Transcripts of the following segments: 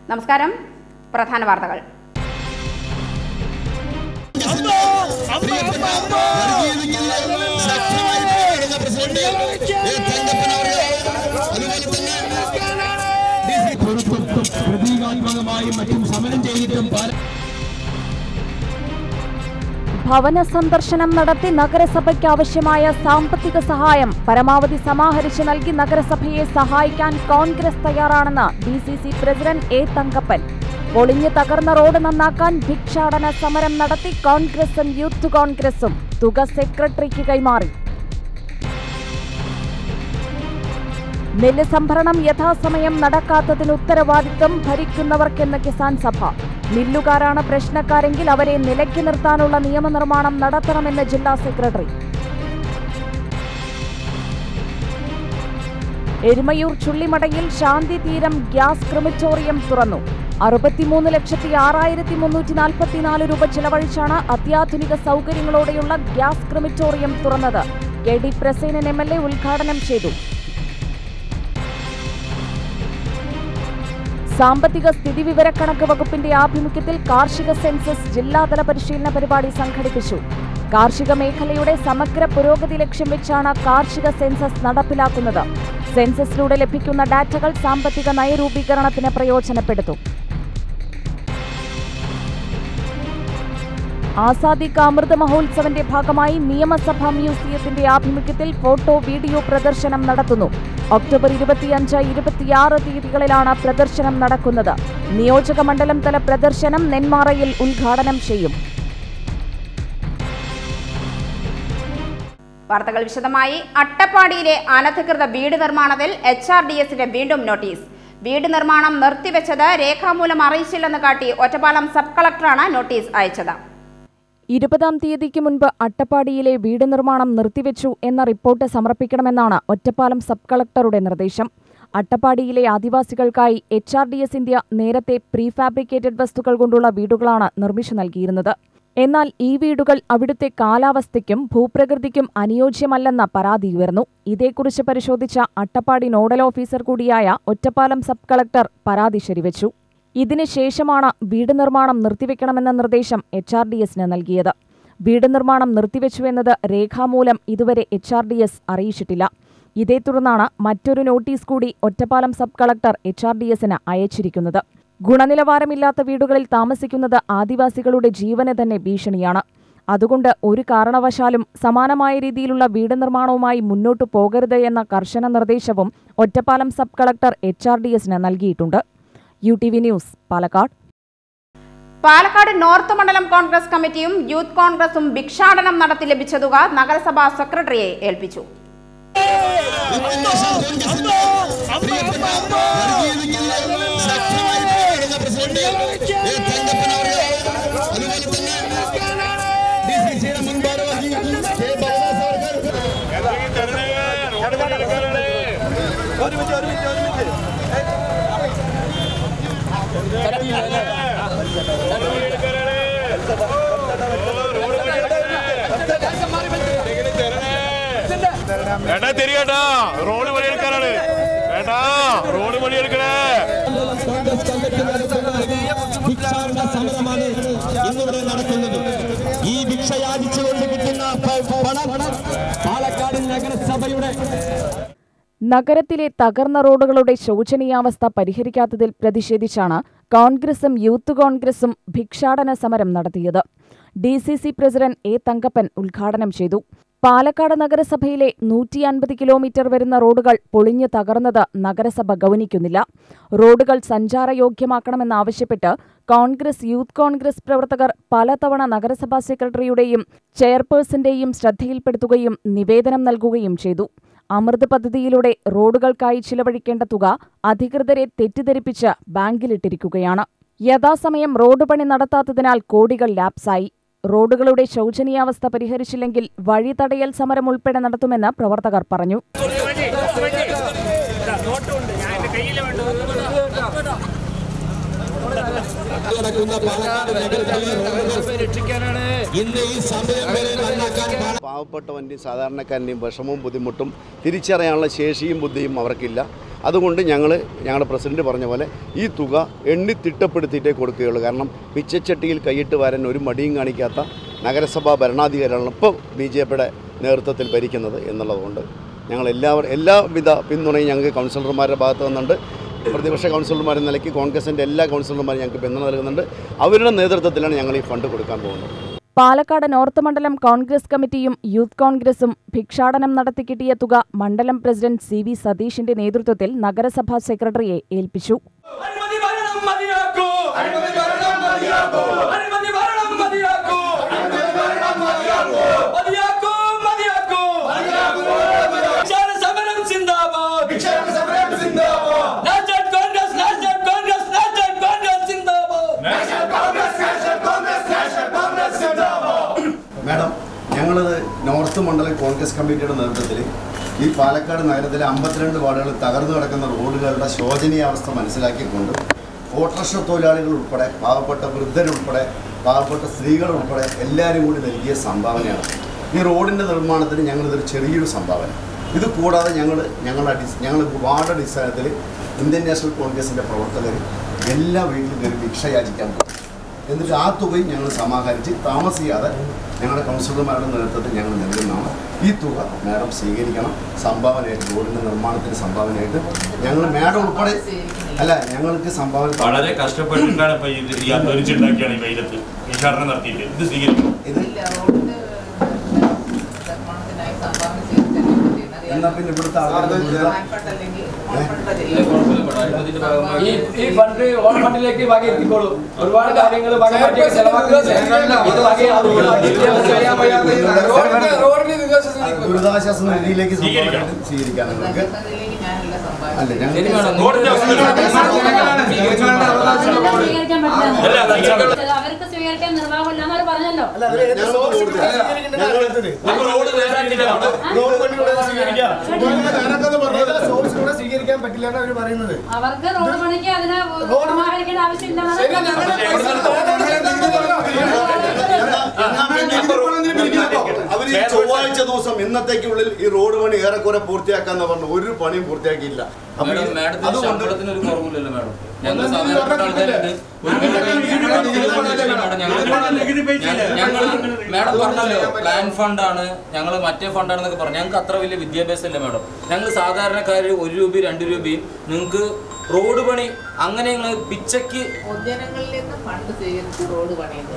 നമസ്കാരം. പ്രധാന വാർത്തകൾ. ഭവന സന്ദർശനം നടത്തി നഗരസഭയ്ക്ക് ആവശ്യമായ സാമ്പത്തിക സഹായം പരമാവധി സമാഹരിച്ച് നൽകി നഗരസഭയെ സഹായിക്കാൻ കോൺഗ്രസ് തയ്യാറാണെന്ന് ഡിസിസി പ്രസിഡന്റ് എ തങ്കപ്പൻ. പൊളിഞ്ഞു തകർന്ന റോഡ് നന്നാക്കാൻ ഭിക്ഷാടന സമരം നടത്തി കോൺഗ്രസും യൂത്ത് കോൺഗ്രസും. തുക സെക്രട്ടറിക്ക് കൈമാറി. നെല്ല് സംഭരണം യഥാസമയം നടക്കാത്തതിന് ഉത്തരവാദിത്വം ഭരിക്കുന്നവർക്കെന്ന് കിസാൻ സഭ. മില്ലുകാരാണ് പ്രശ്നക്കാരെങ്കിൽ അവരെ നിലയ്ക്ക് നിർത്താനുള്ള നിയമനിർമ്മാണം നടത്തണമെന്ന് ജില്ലാ സെക്രട്ടറി. എരുമയൂർ ചുള്ളിമടയിൽ ശാന്തി തീരം ഗ്യാസ് ക്രിമിറ്റോറിയം തുറന്നു. 63,6344 രൂപ ചെലവഴിച്ചാണ് അത്യാധുനിക സൗകര്യങ്ങളോടെയുള്ള ഗ്യാസ് ക്രിമിറ്റോറിയം തുറന്നത്. KD പ്രസേനൻ MLA ഉദ്ഘാടനം ചെയ്തു. സാമ്പത്തിക സ്ഥിതിവിവരക്കണക്ക് വകുപ്പിന്റെ ആഭിമുഖ്യത്തിൽ കാർഷിക സെൻസസ് ജില്ലാതല പരിശീലന പരിപാടി സംഘടിപ്പിച്ചു. കാർഷിക മേഖലയുടെ സമഗ്ര പുരോഗതി ലക്ഷ്യം വെച്ചാണ് കാർഷിക സെൻസസ് നടപ്പിലാക്കുന്നത്. സെൻസസിലൂടെ ലഭിക്കുന്ന ഡാറ്റകൾ സാമ്പത്തിക നയരൂപീകരണത്തിന് പ്രയോജനപ്പെടുത്തും. ആസാദി കാ അമൃത് മഹോത്സവന്റെ ഭാഗമായി നിയമസഭാ മ്യൂസിയത്തിന്റെ ആഭിമുഖ്യത്തിൽ ഫോട്ടോ വീഡിയോ പ്രദർശനം നടത്തുന്നു. ഒക്ടോബർ 25, 26 തീയതികളിലാണ് പ്രദർശനം നടക്കുന്നത്. നിയോജക മണ്ഡലം തല പ്രദർശനം നെന്മാറയിൽ ഉദ്ഘാടനം ചെയ്യും. വാർത്തകൾ വിശദമായി. അട്ടപ്പാടിയിലെ അനധികൃത വീട് നിർമ്മാണത്തിൽ HRDSന്റെ വീണ്ടും നോട്ടീസ്. വീട് നിർമ്മാണം നിർത്തിവെച്ചത് രേഖാമൂലം അറിയിച്ചില്ലെന്ന് കാട്ടി ഒറ്റപ്പാലം സബ് കളക്ടറാണ് നോട്ടീസ് അയച്ചത്. 20-ാം തീയതിക്ക് മുൻപ് അട്ടപ്പാടിയിലെ വീട് നിർമ്മാണം നിർത്തിവെച്ചു എന്ന റിപ്പോർട്ട് സമർപ്പിക്കണമെന്നാണ് ഒറ്റപ്പാലം സബ് കളക്ടറുടെ നിർദ്ദേശം. അട്ടപ്പാടിയിലെ ആദിവാസികൾക്കായി HRDS ഇന്ത്യ നേരത്തെ പ്രീഫാബ്രിക്കേറ്റഡ് വസ്തുക്കൾ കൊണ്ടുള്ള വീടുകളാണ് നിർമ്മിച്ചു നൽകിയിരുന്നത്. എന്നാൽ ഈ വീടുകൾ അവിടുത്തെ കാലാവസ്ഥയ്ക്കും ഭൂപ്രകൃതിക്കും അനുയോജ്യമല്ലെന്ന പരാതി ഉയർന്നു. ഇതേക്കുറിച്ച് പരിശോധിച്ച അട്ടപ്പാടി നോഡൽ ഓഫീസർ കൂടിയായ ഒറ്റപ്പാലം സബ് കളക്ടർ പരാതി ശരിവച്ചു. ഇതിനുശേഷമാണ് വീട് നിർമ്മാണം നിർത്തിവെക്കണമെന്ന നിർദ്ദേശം HRDSന് നൽകിയത്. വീട് നിർമ്മാണം നിർത്തിവെച്ചുവെന്നത് രേഖാമൂലം ഇതുവരെ HRDS അറിയിച്ചിട്ടില്ല. ഇതേ തുടർന്നാണ് മറ്റൊരു നോട്ടീസ് കൂടി ഒറ്റപ്പാലം സബ് കളക്ടർ HRDSന് അയച്ചിരിക്കുന്നത്. ഗുണനിലവാരമില്ലാത്ത വീടുകളിൽ താമസിക്കുന്നത് ആദിവാസികളുടെ ജീവന് തന്നെ ഭീഷണിയാണ്. അതുകൊണ്ട് ഒരു കാരണവശാലും സമാനമായ രീതിയിലുള്ള വീട് നിർമ്മാണവുമായി മുന്നോട്ടു പോകരുത് എന്ന കർശന നിർദ്ദേശവും ഒറ്റപ്പാലം സബ് കളക്ടർ HRDSന് നൽകിയിട്ടുണ്ട്. UTV news, Palakkad. Palakkad north മണ്ഡലം കോൺഗ്രസ് കമ്മിറ്റിയും യൂത്ത് കോൺഗ്രസും ഭിക്ഷാടനം നടത്തി ലഭിച്ച തുക നഗരസഭാ സെക്രട്ടറിയെ ഏൽപ്പിച്ചു. ഏട്ടാ തിരികേട്ടാ റോഡ് പണിയെടുക്കാനാണ്. ഏട്ടാ റോഡ് പണിയെടുക്കണേ. ഭിക്ഷാടന സമരമാണ് ഇന്നിവിടെ നടക്കുന്നത്. ഈ ഭിക്ഷ യാചിച്ചുകൊണ്ട് കിട്ടുന്ന പണം പാലക്കാട് നഗരസഭയുടെ നഗരത്തിലെ തകർന്ന റോഡുകളുടെ ശോചനീയാവസ്ഥ പരിഹരിക്കാത്തതിൽ പ്രതിഷേധിച്ചാണ് കോൺഗ്രസും യൂത്ത് കോൺഗ്രസും ഭിക്ഷാടന സമരം നടത്തിയത്. DCC പ്രസിഡന്റ് എ തങ്കപ്പൻ ഉദ്ഘാടനം ചെയ്തു. പാലക്കാട് നഗരസഭയിലെ 150 കിലോമീറ്റർ വരുന്ന റോഡുകൾ പൊളിഞ്ഞു തകർന്നത് നഗരസഭ ഗൗനിക്കുന്നില്ല. റോഡുകൾ സഞ്ചാരയോഗ്യമാക്കണമെന്നാവശ്യപ്പെട്ട് കോൺഗ്രസ് യൂത്ത് കോൺഗ്രസ് പ്രവർത്തകർ പലതവണ നഗരസഭാ സെക്രട്ടറിയുടെയും ചെയർപേഴ്സന്റെയും ശ്രദ്ധയിൽപ്പെടുത്തുകയും നിവേദനം നൽകുകയും ചെയ്തു. അമൃത് പദ്ധതിയിലൂടെ റോഡുകൾക്കായി ചിലവഴിക്കേണ്ട തുക അധികൃതരെ തെറ്റിദ്ധരിപ്പിച്ച് ബാങ്കിലിട്ടിരിക്കുകയാണ്. യഥാസമയം റോഡ് പണി നടത്താത്തതിനാൽ കോടികൾ ലാപ്സായി. റോഡുകളുടെ ശോചനീയാവസ്ഥ പരിഹരിച്ചില്ലെങ്കിൽ വഴിതടയൽ സമരം ഉൾപ്പെടെ നടത്തുമെന്ന് പ്രവർത്തകർ പറഞ്ഞു. കിടക്കുന്ന പാലക്കാട് നഗരത്തിലെ ഇന്ന് ഈ സമയം വരെ നന്നാക്കാൻ പാവപ്പെട്ടവൻ്റെയും സാധാരണക്കാരൻ്റെയും വിഷമവും ബുദ്ധിമുട്ടും തിരിച്ചറിയാനുള്ള ശേഷിയും ബുദ്ധിയും അവർക്കില്ല. അതുകൊണ്ട് ഞങ്ങളുടെ പ്രസിഡന്റ് പറഞ്ഞ പോലെ ഈ തുക എണ്ണി തിട്ടപ്പെടുത്തിയിട്ടേ കൊടുക്കുകയുള്ളൂ. കാരണം പിച്ചച്ചട്ടിയിൽ കൈയിട്ട് വരാൻ ഒരു മടിയും കാണിക്കാത്ത നഗരസഭാ ഭരണാധികാരികളാണ് ഇപ്പോൾ BJPയുടെ നേതൃത്വത്തിൽ ഭരിക്കുന്നത് എന്നുള്ളതുകൊണ്ട് ഞങ്ങൾ എല്ലാവിധ പിന്തുണയും ഞങ്ങൾക്ക് കൗൺസിലർമാരുടെ ഭാഗത്ത് നിന്നുണ്ട്. പ്രതിപക്ഷ കൗൺസിലർമാരെന്ന നിലയ്ക്ക് കോൺഗ്രസിൻ്റെ എല്ലാ കൗൺസിലർമാരും ഞങ്ങൾക്ക് പിന്തുണ നൽകുന്നുണ്ട്. അവരുടെ നേതൃത്വത്തിലാണ് ഞങ്ങൾ ഈ ഫണ്ട് കൊടുക്കാൻ പോകുന്നത്. പാലക്കാട് നോർത്ത് മണ്ഡലം കോൺഗ്രസ് കമ്മിറ്റിയും യൂത്ത് കോൺഗ്രസും ഭിക്ഷാടനം നടത്തി കിട്ടിയ തുക മണ്ഡലം പ്രസിഡന്റ് CV സതീഷിന്റെ നേതൃത്വത്തിൽ നഗരസഭാ സെക്രട്ടറിയെ ഏൽപ്പിച്ചു. മാഡം, ഞങ്ങളത് നോർത്ത് മണ്ഡലം കോൺഗ്രസ് കമ്മിറ്റിയുടെ നേതൃത്വത്തിൽ ഈ പാലക്കാട് നഗരത്തിലെ 52 വാർഡുകളിൽ തകർന്നു കിടക്കുന്ന റോഡുകളുടെ ശോചനീയാവസ്ഥ മനസ്സിലാക്കിക്കൊണ്ട് ഓട്ടോറിക്ഷ തൊഴിലാളികൾ ഉൾപ്പെടെ പാവപ്പെട്ട വൃദ്ധരുൾപ്പെടെ പാവപ്പെട്ട സ്ത്രീകളുൾപ്പെടെ എല്ലാവരും കൂടി നൽകിയ സംഭാവനയാണ്. ഈ റോഡിൻ്റെ നിർമ്മാണത്തിന് ഞങ്ങളിതൊരു ചെറിയൊരു സംഭാവന. ഇത് കൂടാതെ ഞങ്ങൾ വാർഡ് അടിസ്ഥാനത്തിൽ ഇന്ത്യൻ നാഷണൽ കോൺഗ്രസിൻ്റെ പ്രവർത്തകർ എല്ലാ വീട്ടിലും കയറി ഭിക്ഷ യാചിക്കാൻ പോകും. എന്നിട്ട് ആ തുകയും ഞങ്ങൾ സമാഹരിച്ച് താമസിയാതെ ഞങ്ങളുടെ കൗൺസിലർമാരുടെ നേതൃത്വത്തിൽ ഞങ്ങൾ നൽകുന്നതാണ്. ഈ തുക മാഡം സ്വീകരിക്കണം. സംഭാവനയായിട്ട് റോഡിൻ്റെ നിർമ്മാണത്തിന് സംഭാവനയായിട്ട് ഞങ്ങൾ മാഡം ഉൾപ്പെടെ ഞങ്ങൾക്ക് സംഭാവന വളരെ കഷ്ടപ്പെട്ടിട്ടാണ് അധ്വാനിച്ചുണ്ടാക്കിയാണ് ഈ വെയിലത്ത് ഭിക്ഷാടനം നടത്തിയിട്ട് ഇത് സ്വീകരിക്കണം. എന്നാൽ പിന്നെ ഇവിടുത്തെ ഈ ഫണ്ട് ഓൺ ഫണ്ടിലേക്ക് വകയെത്തിക്കോളൂ. ഒരുപാട് കാര്യങ്ങൾ ദുരിതാശ്വാസ നിധിയിലേക്ക് സ്വീകരിക്കാൻ നിങ്ങൾക്ക് അവർക്ക് സ്വീകരിക്കാൻ നിർവാഹമില്ലാന്ന് പറഞ്ഞല്ലോ. സ്വീകരിക്കാൻ പറ്റില്ല അവർ പറയുന്നത്. അവർക്ക് റോഡ് പണിക്ക് അതിന് സമാഹരിക്കേണ്ട ആവശ്യമില്ല. അവര് ചൊവ്വാഴ്ച ദിവസം ഇന്നത്തേക്കുള്ളിൽ ഈ റോഡ് പണി ഏറെക്കുറെ പൂർത്തിയാക്കാന്ന് പറഞ്ഞു. ഒരു പണിയും പൂർത്തിയാക്കിയില്ല. ശമ്പളത്തിന് ഒരു കുറവില്ലല്ലോ മാഡം. ഞങ്ങൾ മാഡം പറഞ്ഞല്ലോ പ്ലാൻ ഫണ്ടാണ്, ഞങ്ങൾ മറ്റേ ഫണ്ടാണെന്നൊക്കെ പറഞ്ഞു. ഞങ്ങൾക്ക് അത്ര വലിയ വിദ്യാഭ്യാസം ഇല്ല മാഡം. ഞങ്ങൾ സാധാരണക്കാർ 1 രൂപയും 2 രൂപയും നിങ്ങൾക്ക് റോഡ് പണി അങ്ങനെ ഞങ്ങൾ പിച്ചയ്ക്ക് പൊതുജനങ്ങളിൽ നിന്ന് ഫണ്ട് സ്വീകരിച്ച് റോഡ് പണിയുന്നത്.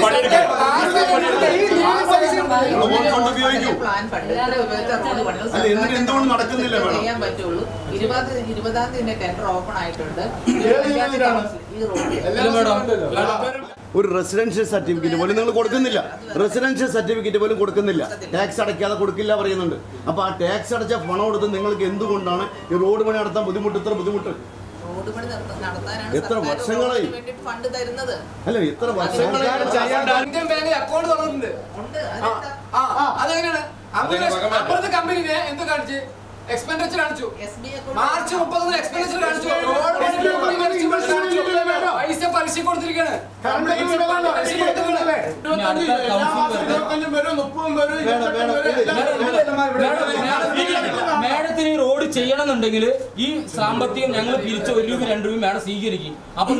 പ്ലാൻ ഫണ്ട് എന്തുകൊണ്ട് നടക്കുന്നില്ല ചെയ്യാൻ പറ്റുള്ളൂ. 20-ാം തീയതി ടെൻഡർ ഓപ്പൺ ആയിട്ടുണ്ട്. ഈ റോഡ് ഒരു റെസിഡൻഷ്യൽ സർട്ടിഫിക്കറ്റ് പോലും നിങ്ങൾ കൊടുക്കുന്നില്ല. റെസിഡൻഷ്യൽ സർട്ടിഫിക്കറ്റ് പോലും കൊടുക്കുന്നില്ല. ടാക്സ് അടയ്ക്കാതെ കൊടുക്കില്ല പറയുന്നുണ്ട്. അപ്പോൾ ആ ടാക്സ് അടച്ച പണം കൊടുത്ത് നിങ്ങൾക്ക് എന്തുകൊണ്ടാണ് ഈ റോഡ് പണി നടത്താൻ ഇത്ര ബുദ്ധിമുട്ട്? എത്ര വർഷങ്ങളായി ഫണ്ട് തരുന്നത്? അല്ല, എത്ര വർഷങ്ങളായി അക്കൗണ്ട് തുറന്നിട്ടുണ്ട്. അതെങ്ങനെയാണ് അപ്പുറത്തെ കമ്പനിനെ എന്ത് കാണിച്ച് എക്സ്പെൻഡിച്ചർ കാണിച്ചു? മാർച്ച് 30 എക്സ്പെൻഡിച്ചർ കാണിച്ചു. പൈസ പലിശ കൊടുത്തിരിക്കുകയാണ്. മാഡത്തിന് ഈ റോഡ് ചെയ്യണമെന്നുണ്ടെങ്കിൽ ഈ സാമ്പത്തികം ഞങ്ങൾ പിരിച്ച 1 രൂപ 2 രൂപ മാഡം സ്വീകരിക്കും. അപ്പൊ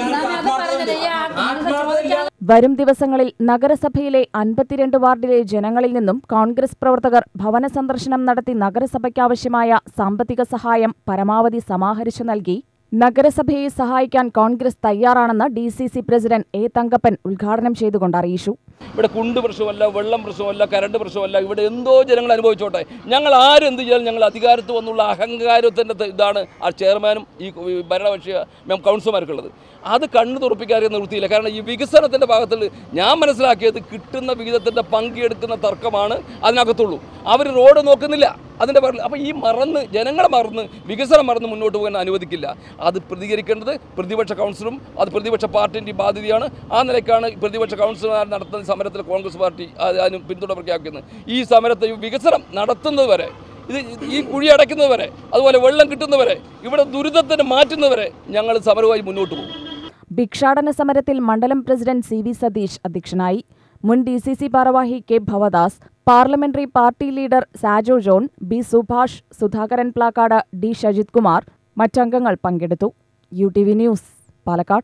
വരും ദിവസങ്ങളിൽ നഗരസഭയിലെ 52 വാർഡിലെ ജനങ്ങളിൽ നിന്നും കോൺഗ്രസ് പ്രവർത്തകർ ഭവന സന്ദർശനം നടത്തി നഗരസഭയ്ക്കാവശ്യമായ സാമ്പത്തിക സഹായം പരമാവധി സമാഹരിച്ചു നൽകി നഗരസഭയെ സഹായിക്കാൻ കോൺഗ്രസ് തയ്യാറാണെന്ന് DCC പ്രസിഡന്റ് A തങ്കപ്പൻ ഉദ്ഘാടനം ചെയ്തുകൊണ്ട് അറിയിച്ചു. ഇവിടെ കുണ്ട് പ്രശ്നമല്ല, വെള്ളം പ്രശ്നമല്ല, കരണ്ട് പ്രശ്നമല്ല. ഇവിടെ എന്തോ ജനങ്ങൾ അനുഭവിച്ചോട്ടെ. ഞങ്ങൾ ആരെന്ത് ചെയ്യാൻ ഞങ്ങൾ അധികാരത്ത് വന്നുള്ള അഹങ്കാരത്തിൻ്റെ ഇതാണ് ആ ചെയർമാനും ഈ ഭരണപക്ഷ കൗൺസിലർമാർക്കുള്ളത്. അത് കണ്ണു തുറപ്പിക്കാതെ നിർത്തിയില്ല. കാരണം ഈ വികസനത്തിൻ്റെ ഭാഗത്തിൽ ഞാൻ മനസ്സിലാക്കിയത് കിട്ടുന്ന വിഹിതത്തിൻ്റെ പങ്കെടുക്കുന്ന തർക്കമാണ് അതിനകത്തുള്ളൂ. അവർ റോഡ് നോക്കുന്നില്ല അതിൻ്റെ പേരിൽ. അപ്പോൾ ഈ ജനങ്ങളെ മറന്ന് വികസനം മറന്ന് മുന്നോട്ട് പോകാൻ അനുവദിക്കില്ല. അത് പ്രതികരിക്കേണ്ടത് പ്രതിപക്ഷ കൗൺസിലും അത് പ്രതിപക്ഷ പാർട്ടിൻ്റെ ബാധ്യതയാണ്. ആ നിലയ്ക്കാണ് പ്രതിപക്ഷ കൗൺസിലർമാർ നടത്തുന്ന സമരത്തിൽ കോൺഗ്രസ് പാർട്ടി അതിന് പിന്തുണ പ്രഖ്യാപിക്കുന്നത്. ഈ സമരത്തെ വികസനം നടത്തുന്നത് വരെ, ഈ കുഴി അടയ്ക്കുന്നത് വരെ, അതുപോലെ വെള്ളം കിട്ടുന്നവരെ, ഇവിടെ ദുരിതത്തിന് മാറ്റുന്നവരെ ഞങ്ങൾ സമരവുമായി മുന്നോട്ട് പോകും. ഭിക്ഷാടന സമരത്തിൽ മണ്ഡലം പ്രസിഡന്റ് സി വി സതീഷ് അധ്യക്ഷനായി. മുൻ DCC ഭാരവാഹി K Bhavadas, parliamentary party leader Sajo John, B Subhash, Sudhakaran Plakkad, D Shajith Kumar മറ്റംഗങ്ങൾ പങ്കെടുത്തു. UTV news, Palakkad.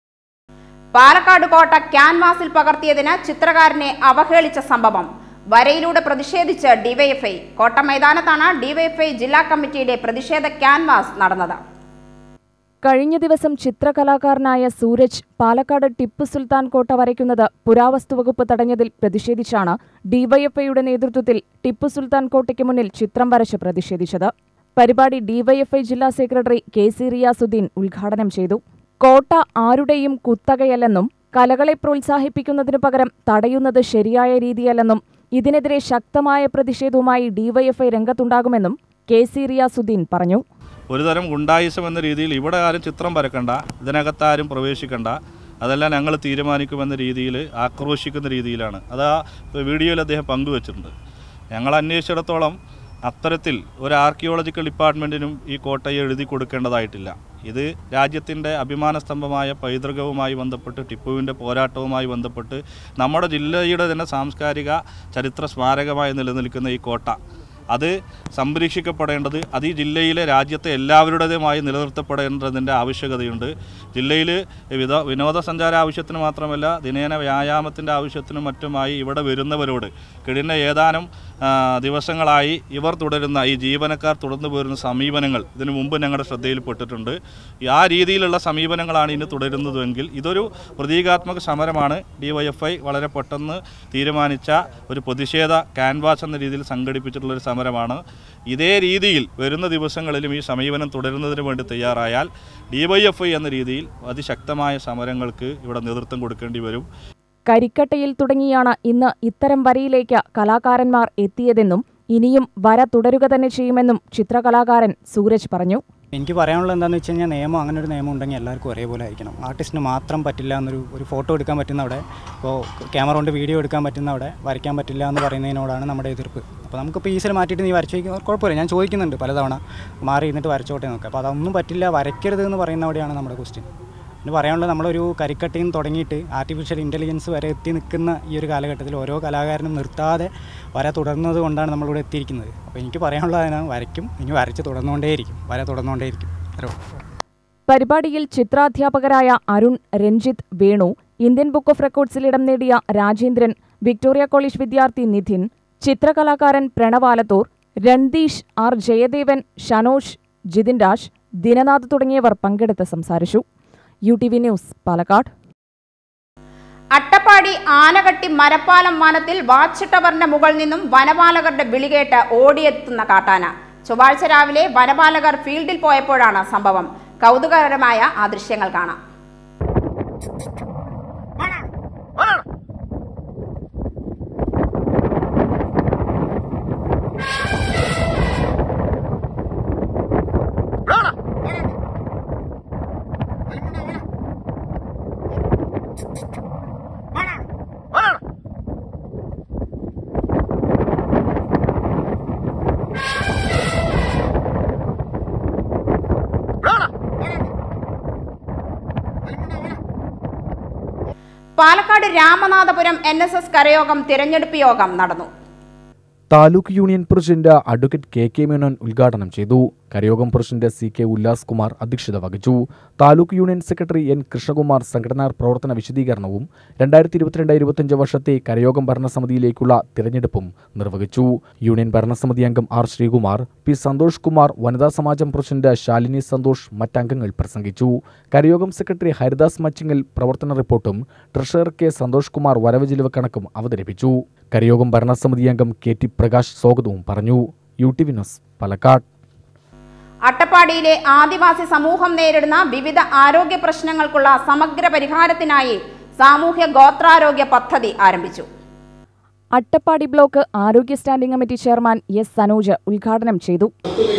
പാലക്കാട് കോട്ട ക്യാൻവാസിൽ പകർത്തിയതിന് ചിത്രകാരനെ അവഹേളിച്ച സംഭവം. വരയിലൂടെ പ്രതിഷേധിച്ച് ഡിവൈഎഫ്ഐ. കോട്ട മൈതാനത്താണ് ഡിവൈഎഫ്ഐ ജില്ലാ കമ്മിറ്റിയുടെ പ്രതിഷേധ ക്യാൻവാസ് നടന്നത്. കഴിഞ്ഞ ദിവസം ചിത്രകലാകാരനായ സൂരജ് പാലക്കാട് ടിപ്പു സുൽത്താൻ കോട്ട വരയ്ക്കുന്നത് പുരാവസ്തുവകുപ്പ് തടഞ്ഞതിൽ പ്രതിഷേധിച്ചാണ് ഡിവൈഎഫ്ഐയുടെ നേതൃത്വത്തിൽ ടിപ്പു സുൽത്താൻ കോട്ടയ്ക്ക് മുന്നിൽ ചിത്രം വരച്ച് പ്രതിഷേധിച്ചത്. പരിപാടി ഡിവൈഎഫ്ഐ ജില്ലാ സെക്രട്ടറി KC റിയാസുദ്ദീൻ ഉദ്ഘാടനം ചെയ്തു. കോട്ട ആരുടെയും കുത്തകയല്ലെന്നും കലകളെ പ്രോത്സാഹിപ്പിക്കുന്നതിനു പകരം തടയുന്നത് ശരിയായ രീതിയല്ലെന്നും ഇതിനെതിരെ ശക്തമായ പ്രതിഷേധവുമായി ഡിവൈഎഫ്ഐ രംഗത്തുണ്ടാകുമെന്നും KC റിയാസുദ്ദീൻ പറഞ്ഞു. ഒരുതരം ഗുണ്ടായിസം എന്ന രീതിയിൽ ഇവിടെ ആരും ചിത്രം വരക്കണ്ട, ഇതിനകത്താരും പ്രവേശിക്കണ്ട, അതെല്ലാം ഞങ്ങൾ തീരുമാനിക്കുമെന്ന രീതിയിൽ ആക്രോശിക്കുന്ന രീതിയിലാണ് അത് ആ വീഡിയോയിൽ അദ്ദേഹം പങ്കുവച്ചിട്ടുണ്ട്. ഞങ്ങൾ അന്വേഷിച്ചിടത്തോളം അത്തരത്തിൽ ഒരു ആർക്കിയോളജിക്കൽ ഡിപ്പാർട്ട്മെൻറ്റിനും ഈ കോട്ടയെ എഴുതി കൊടുക്കേണ്ടതായിട്ടില്ല. ഇത് രാജ്യത്തിൻ്റെ അഭിമാനസ്തംഭമായ പൈതൃകവുമായി ബന്ധപ്പെട്ട് ടിപ്പുവിൻ്റെ പോരാട്ടവുമായി ബന്ധപ്പെട്ട് നമ്മുടെ ജില്ലയുടെ തന്നെ സാംസ്കാരിക ചരിത്ര സ്മാരകമായി നിലനിൽക്കുന്ന ഈ കോട്ട അത് സംരക്ഷിക്കപ്പെടേണ്ടത് അത് ഈ ജില്ലയിലെ രാജ്യത്തെ എല്ലാവരുടേതുമായി നിലനിർത്തപ്പെടേണ്ടതിൻ്റെ ആവശ്യകതയുണ്ട്. ജില്ലയിൽ വിനോദസഞ്ചാര ആവശ്യത്തിന് മാത്രമല്ല ദിനേന വ്യായാമത്തിൻ്റെ ആവശ്യത്തിനും മറ്റുമായി ഇവിടെ വരുന്നവരോട് കഴിഞ്ഞ ഏതാനും ദിവസങ്ങളായി ഇവർ തുടരുന്ന ഈ ജീവനക്കാർ തുടർന്നു പോരുന്ന സമീപനങ്ങൾ ഇതിനു മുമ്പ് ഞങ്ങളുടെ ശ്രദ്ധയിൽപ്പെട്ടിട്ടുണ്ട്. ആ രീതിയിലുള്ള സമീപനങ്ങളാണ് ഇനി തുടരുന്നതെങ്കിൽ ഇതൊരു പ്രതീകാത്മക സമരമാണ്. DYFI വളരെ പെട്ടെന്ന് തീരുമാനിച്ച ഒരു പ്രതിഷേധ ക്യാൻവാസ് എന്ന രീതിയിൽ സംഘടിപ്പിച്ചിട്ടുള്ളൊരു സമരമാണ്. ഇതേ രീതിയിൽ വരുന്ന ദിവസങ്ങളിലും ഈ സമീപനം തുടരുന്നതിന് വേണ്ടി തയ്യാറായാൽ DYFI എന്ന രീതിയിൽ അതിശക്തമായ സമരങ്ങൾക്ക് ഇവിടെ നേതൃത്വം കൊടുക്കേണ്ടി വരും. കരിക്കട്ടയിൽ തുടങ്ങിയാണ് ഇന്ന് ഇത്തരം വരയിലേക്ക് കലാകാരന്മാർ എത്തിയതെന്നും ഇനിയും വര തുടരുക തന്നെ ചെയ്യുമെന്നും ചിത്രകലാകാരൻ സൂരജ് പറഞ്ഞു. എനിക്ക് പറയാനുള്ളത് എന്താണെന്ന് വെച്ച് കഴിഞ്ഞാൽ നിയമം അങ്ങനെ ഒരു നിയമം ഉണ്ടെങ്കിൽ എല്ലാവർക്കും ഒരേപോലെ ആയിരിക്കണം. ആർട്ടിസ്റ്റിന് മാത്രം പറ്റില്ല ഒരു ഫോട്ടോ എടുക്കാൻ പറ്റുന്ന അവിടെ, ഇപ്പോൾ ക്യാമറ കൊണ്ട് വീഡിയോ എടുക്കാൻ പറ്റുന്ന അവിടെ വരയ്ക്കാൻ പറ്റില്ല എന്ന് പറയുന്നതിനോടാണ് നമ്മുടെ എതിർപ്പ്. അപ്പോൾ നമുക്കിപ്പോൾ ഈസിൽ മാറ്റിയിട്ട് നീ വരച്ചു വയ്ക്കുന്ന കുഴപ്പമില്ല, ഞാൻ ചോദിക്കുന്നുണ്ട് പലതവണ മാറി ഇരുന്നിട്ട് വരച്ചോട്ടെ നോക്കുക. അപ്പോൾ അതൊന്നും പറ്റില്ല, വരയ്ക്കരുത് എന്ന് പറയുന്നവിടെയാണ് നമ്മുടെ ക്വസ്റ്റ്യൻ. പിന്നെ പറയാനുള്ളത് നമ്മളൊരു കരിക്കട്ടയിൽ നിന്ന് തുടങ്ങിയിട്ട് ആർട്ടിഫിഷ്യൽ ഇൻ്റലിജൻസ് വരെ എത്തി നിൽക്കുന്ന ഈ ഒരു കാലഘട്ടത്തിൽ ഓരോ കലാകാരനും നിർത്താതെ വര തുടർന്നത് കൊണ്ടാണ് നമ്മളിവിടെ എത്തിയിരിക്കുന്നത്. അപ്പോൾ എനിക്ക് പറയാനുള്ളത് അതിനാണ് വരയ്ക്കും, ഇനി വരച്ച് തുടർന്നുകൊണ്ടേയിരിക്കും, വര തുടർന്നുകൊണ്ടേയിരിക്കും. പരിപാടിയിൽ ചിത്രാധ്യാപകരായ Arun, Ranjith, Venu, Indian book of റെക്കോർഡ്സിൽ ഇടം നേടിയ രാജേന്ദ്രൻ, വിക്ടോറിയ കോളേജ് വിദ്യാർത്ഥി നിധിൻ, ചിത്രകലാകാരൻ പ്രണവാലത്തൂർ, രൺദീഷ്, R ജയദേവൻ, ഷനോഷ്, ജിതിൻ രാജ്, ദിനനാഥ് തുടങ്ങിയവർ പങ്കെടുത്ത് സംസാരിച്ചു. UTV news, Palakkad. അട്ടപ്പാടി ആനകട്ടി മരപ്പാലം വനത്തിൽ വാച്ച് ടവറിന്റെ മുകളിൽ നിന്നും വനപാലകരുടെ വിളികേട്ട് ഓടിയെത്തുന്ന കാട്ടാന. ചൊവ്വാഴ്ച രാവിലെ വനപാലകർ ഫീൽഡിൽ പോയപ്പോഴാണ് സംഭവം. കൗതുകകരമായ ആ ദൃശ്യങ്ങൾ കാണാം. പാലക്കാട് രാമനാഥപുരം NSS കരയോഗം തിരഞ്ഞെടുപ്പ് യോഗം നടന്നു. Taluk union president advocate KK Menon ഉദ്ഘാടനം ചെയ്തു. കരയോഗം പ്രസിഡന്റ് CK ഉല്ലാസ് കുമാർ അധ്യക്ഷത വഹിച്ചു. Taluk union secretary N Krishnakumar സംഘടനാ പ്രവർത്തന വിശദീകരണവും 2022-25 വർഷത്തെ കരയോഗം ഭരണസമിതിയിലേക്കുള്ള തിരഞ്ഞെടുപ്പും നിർവഹിച്ചു. യൂണിയൻ ഭരണസമിതി അംഗം R ശ്രീകുമാർ, P സന്തോഷ് കുമാർ, വനിതാ സമാജം പ്രസിഡന്റ് ശാലിനി സന്തോഷ് മറ്റംഗങ്ങൾ പ്രസംഗിച്ചു. കരയോഗം സെക്രട്ടറി ഹരിദാസ് മച്ചിങ്ങൽ പ്രവർത്തന റിപ്പോർട്ടും ട്രഷറർ K സന്തോഷ് കുമാർ വരവ് ചെലവ് കണക്കും അവതരിപ്പിച്ചു. കരയോഗം ഭരണസമിതി അംഗം KT പ്രകാശ് സ്വാഗതവും പറഞ്ഞു. UTV news, Palakkad. അട്ടപ്പാടിയിലെ ആദിവാസി സമൂഹം നേരിടുന്ന വിവിധ ആരോഗ്യ പ്രശ്നങ്ങൾക്കുള്ള സമഗ്ര പരിഹാരത്തിനായി സാമൂഹ്യ ഗോത്രാരോഗ്യ പദ്ധതി ആരംഭിച്ചു. അട്ടപ്പാടി ബ്ലോക്ക് ആരോഗ്യ standing committee chairman S Sanoj ഉദ്ഘാടനം ചെയ്തു.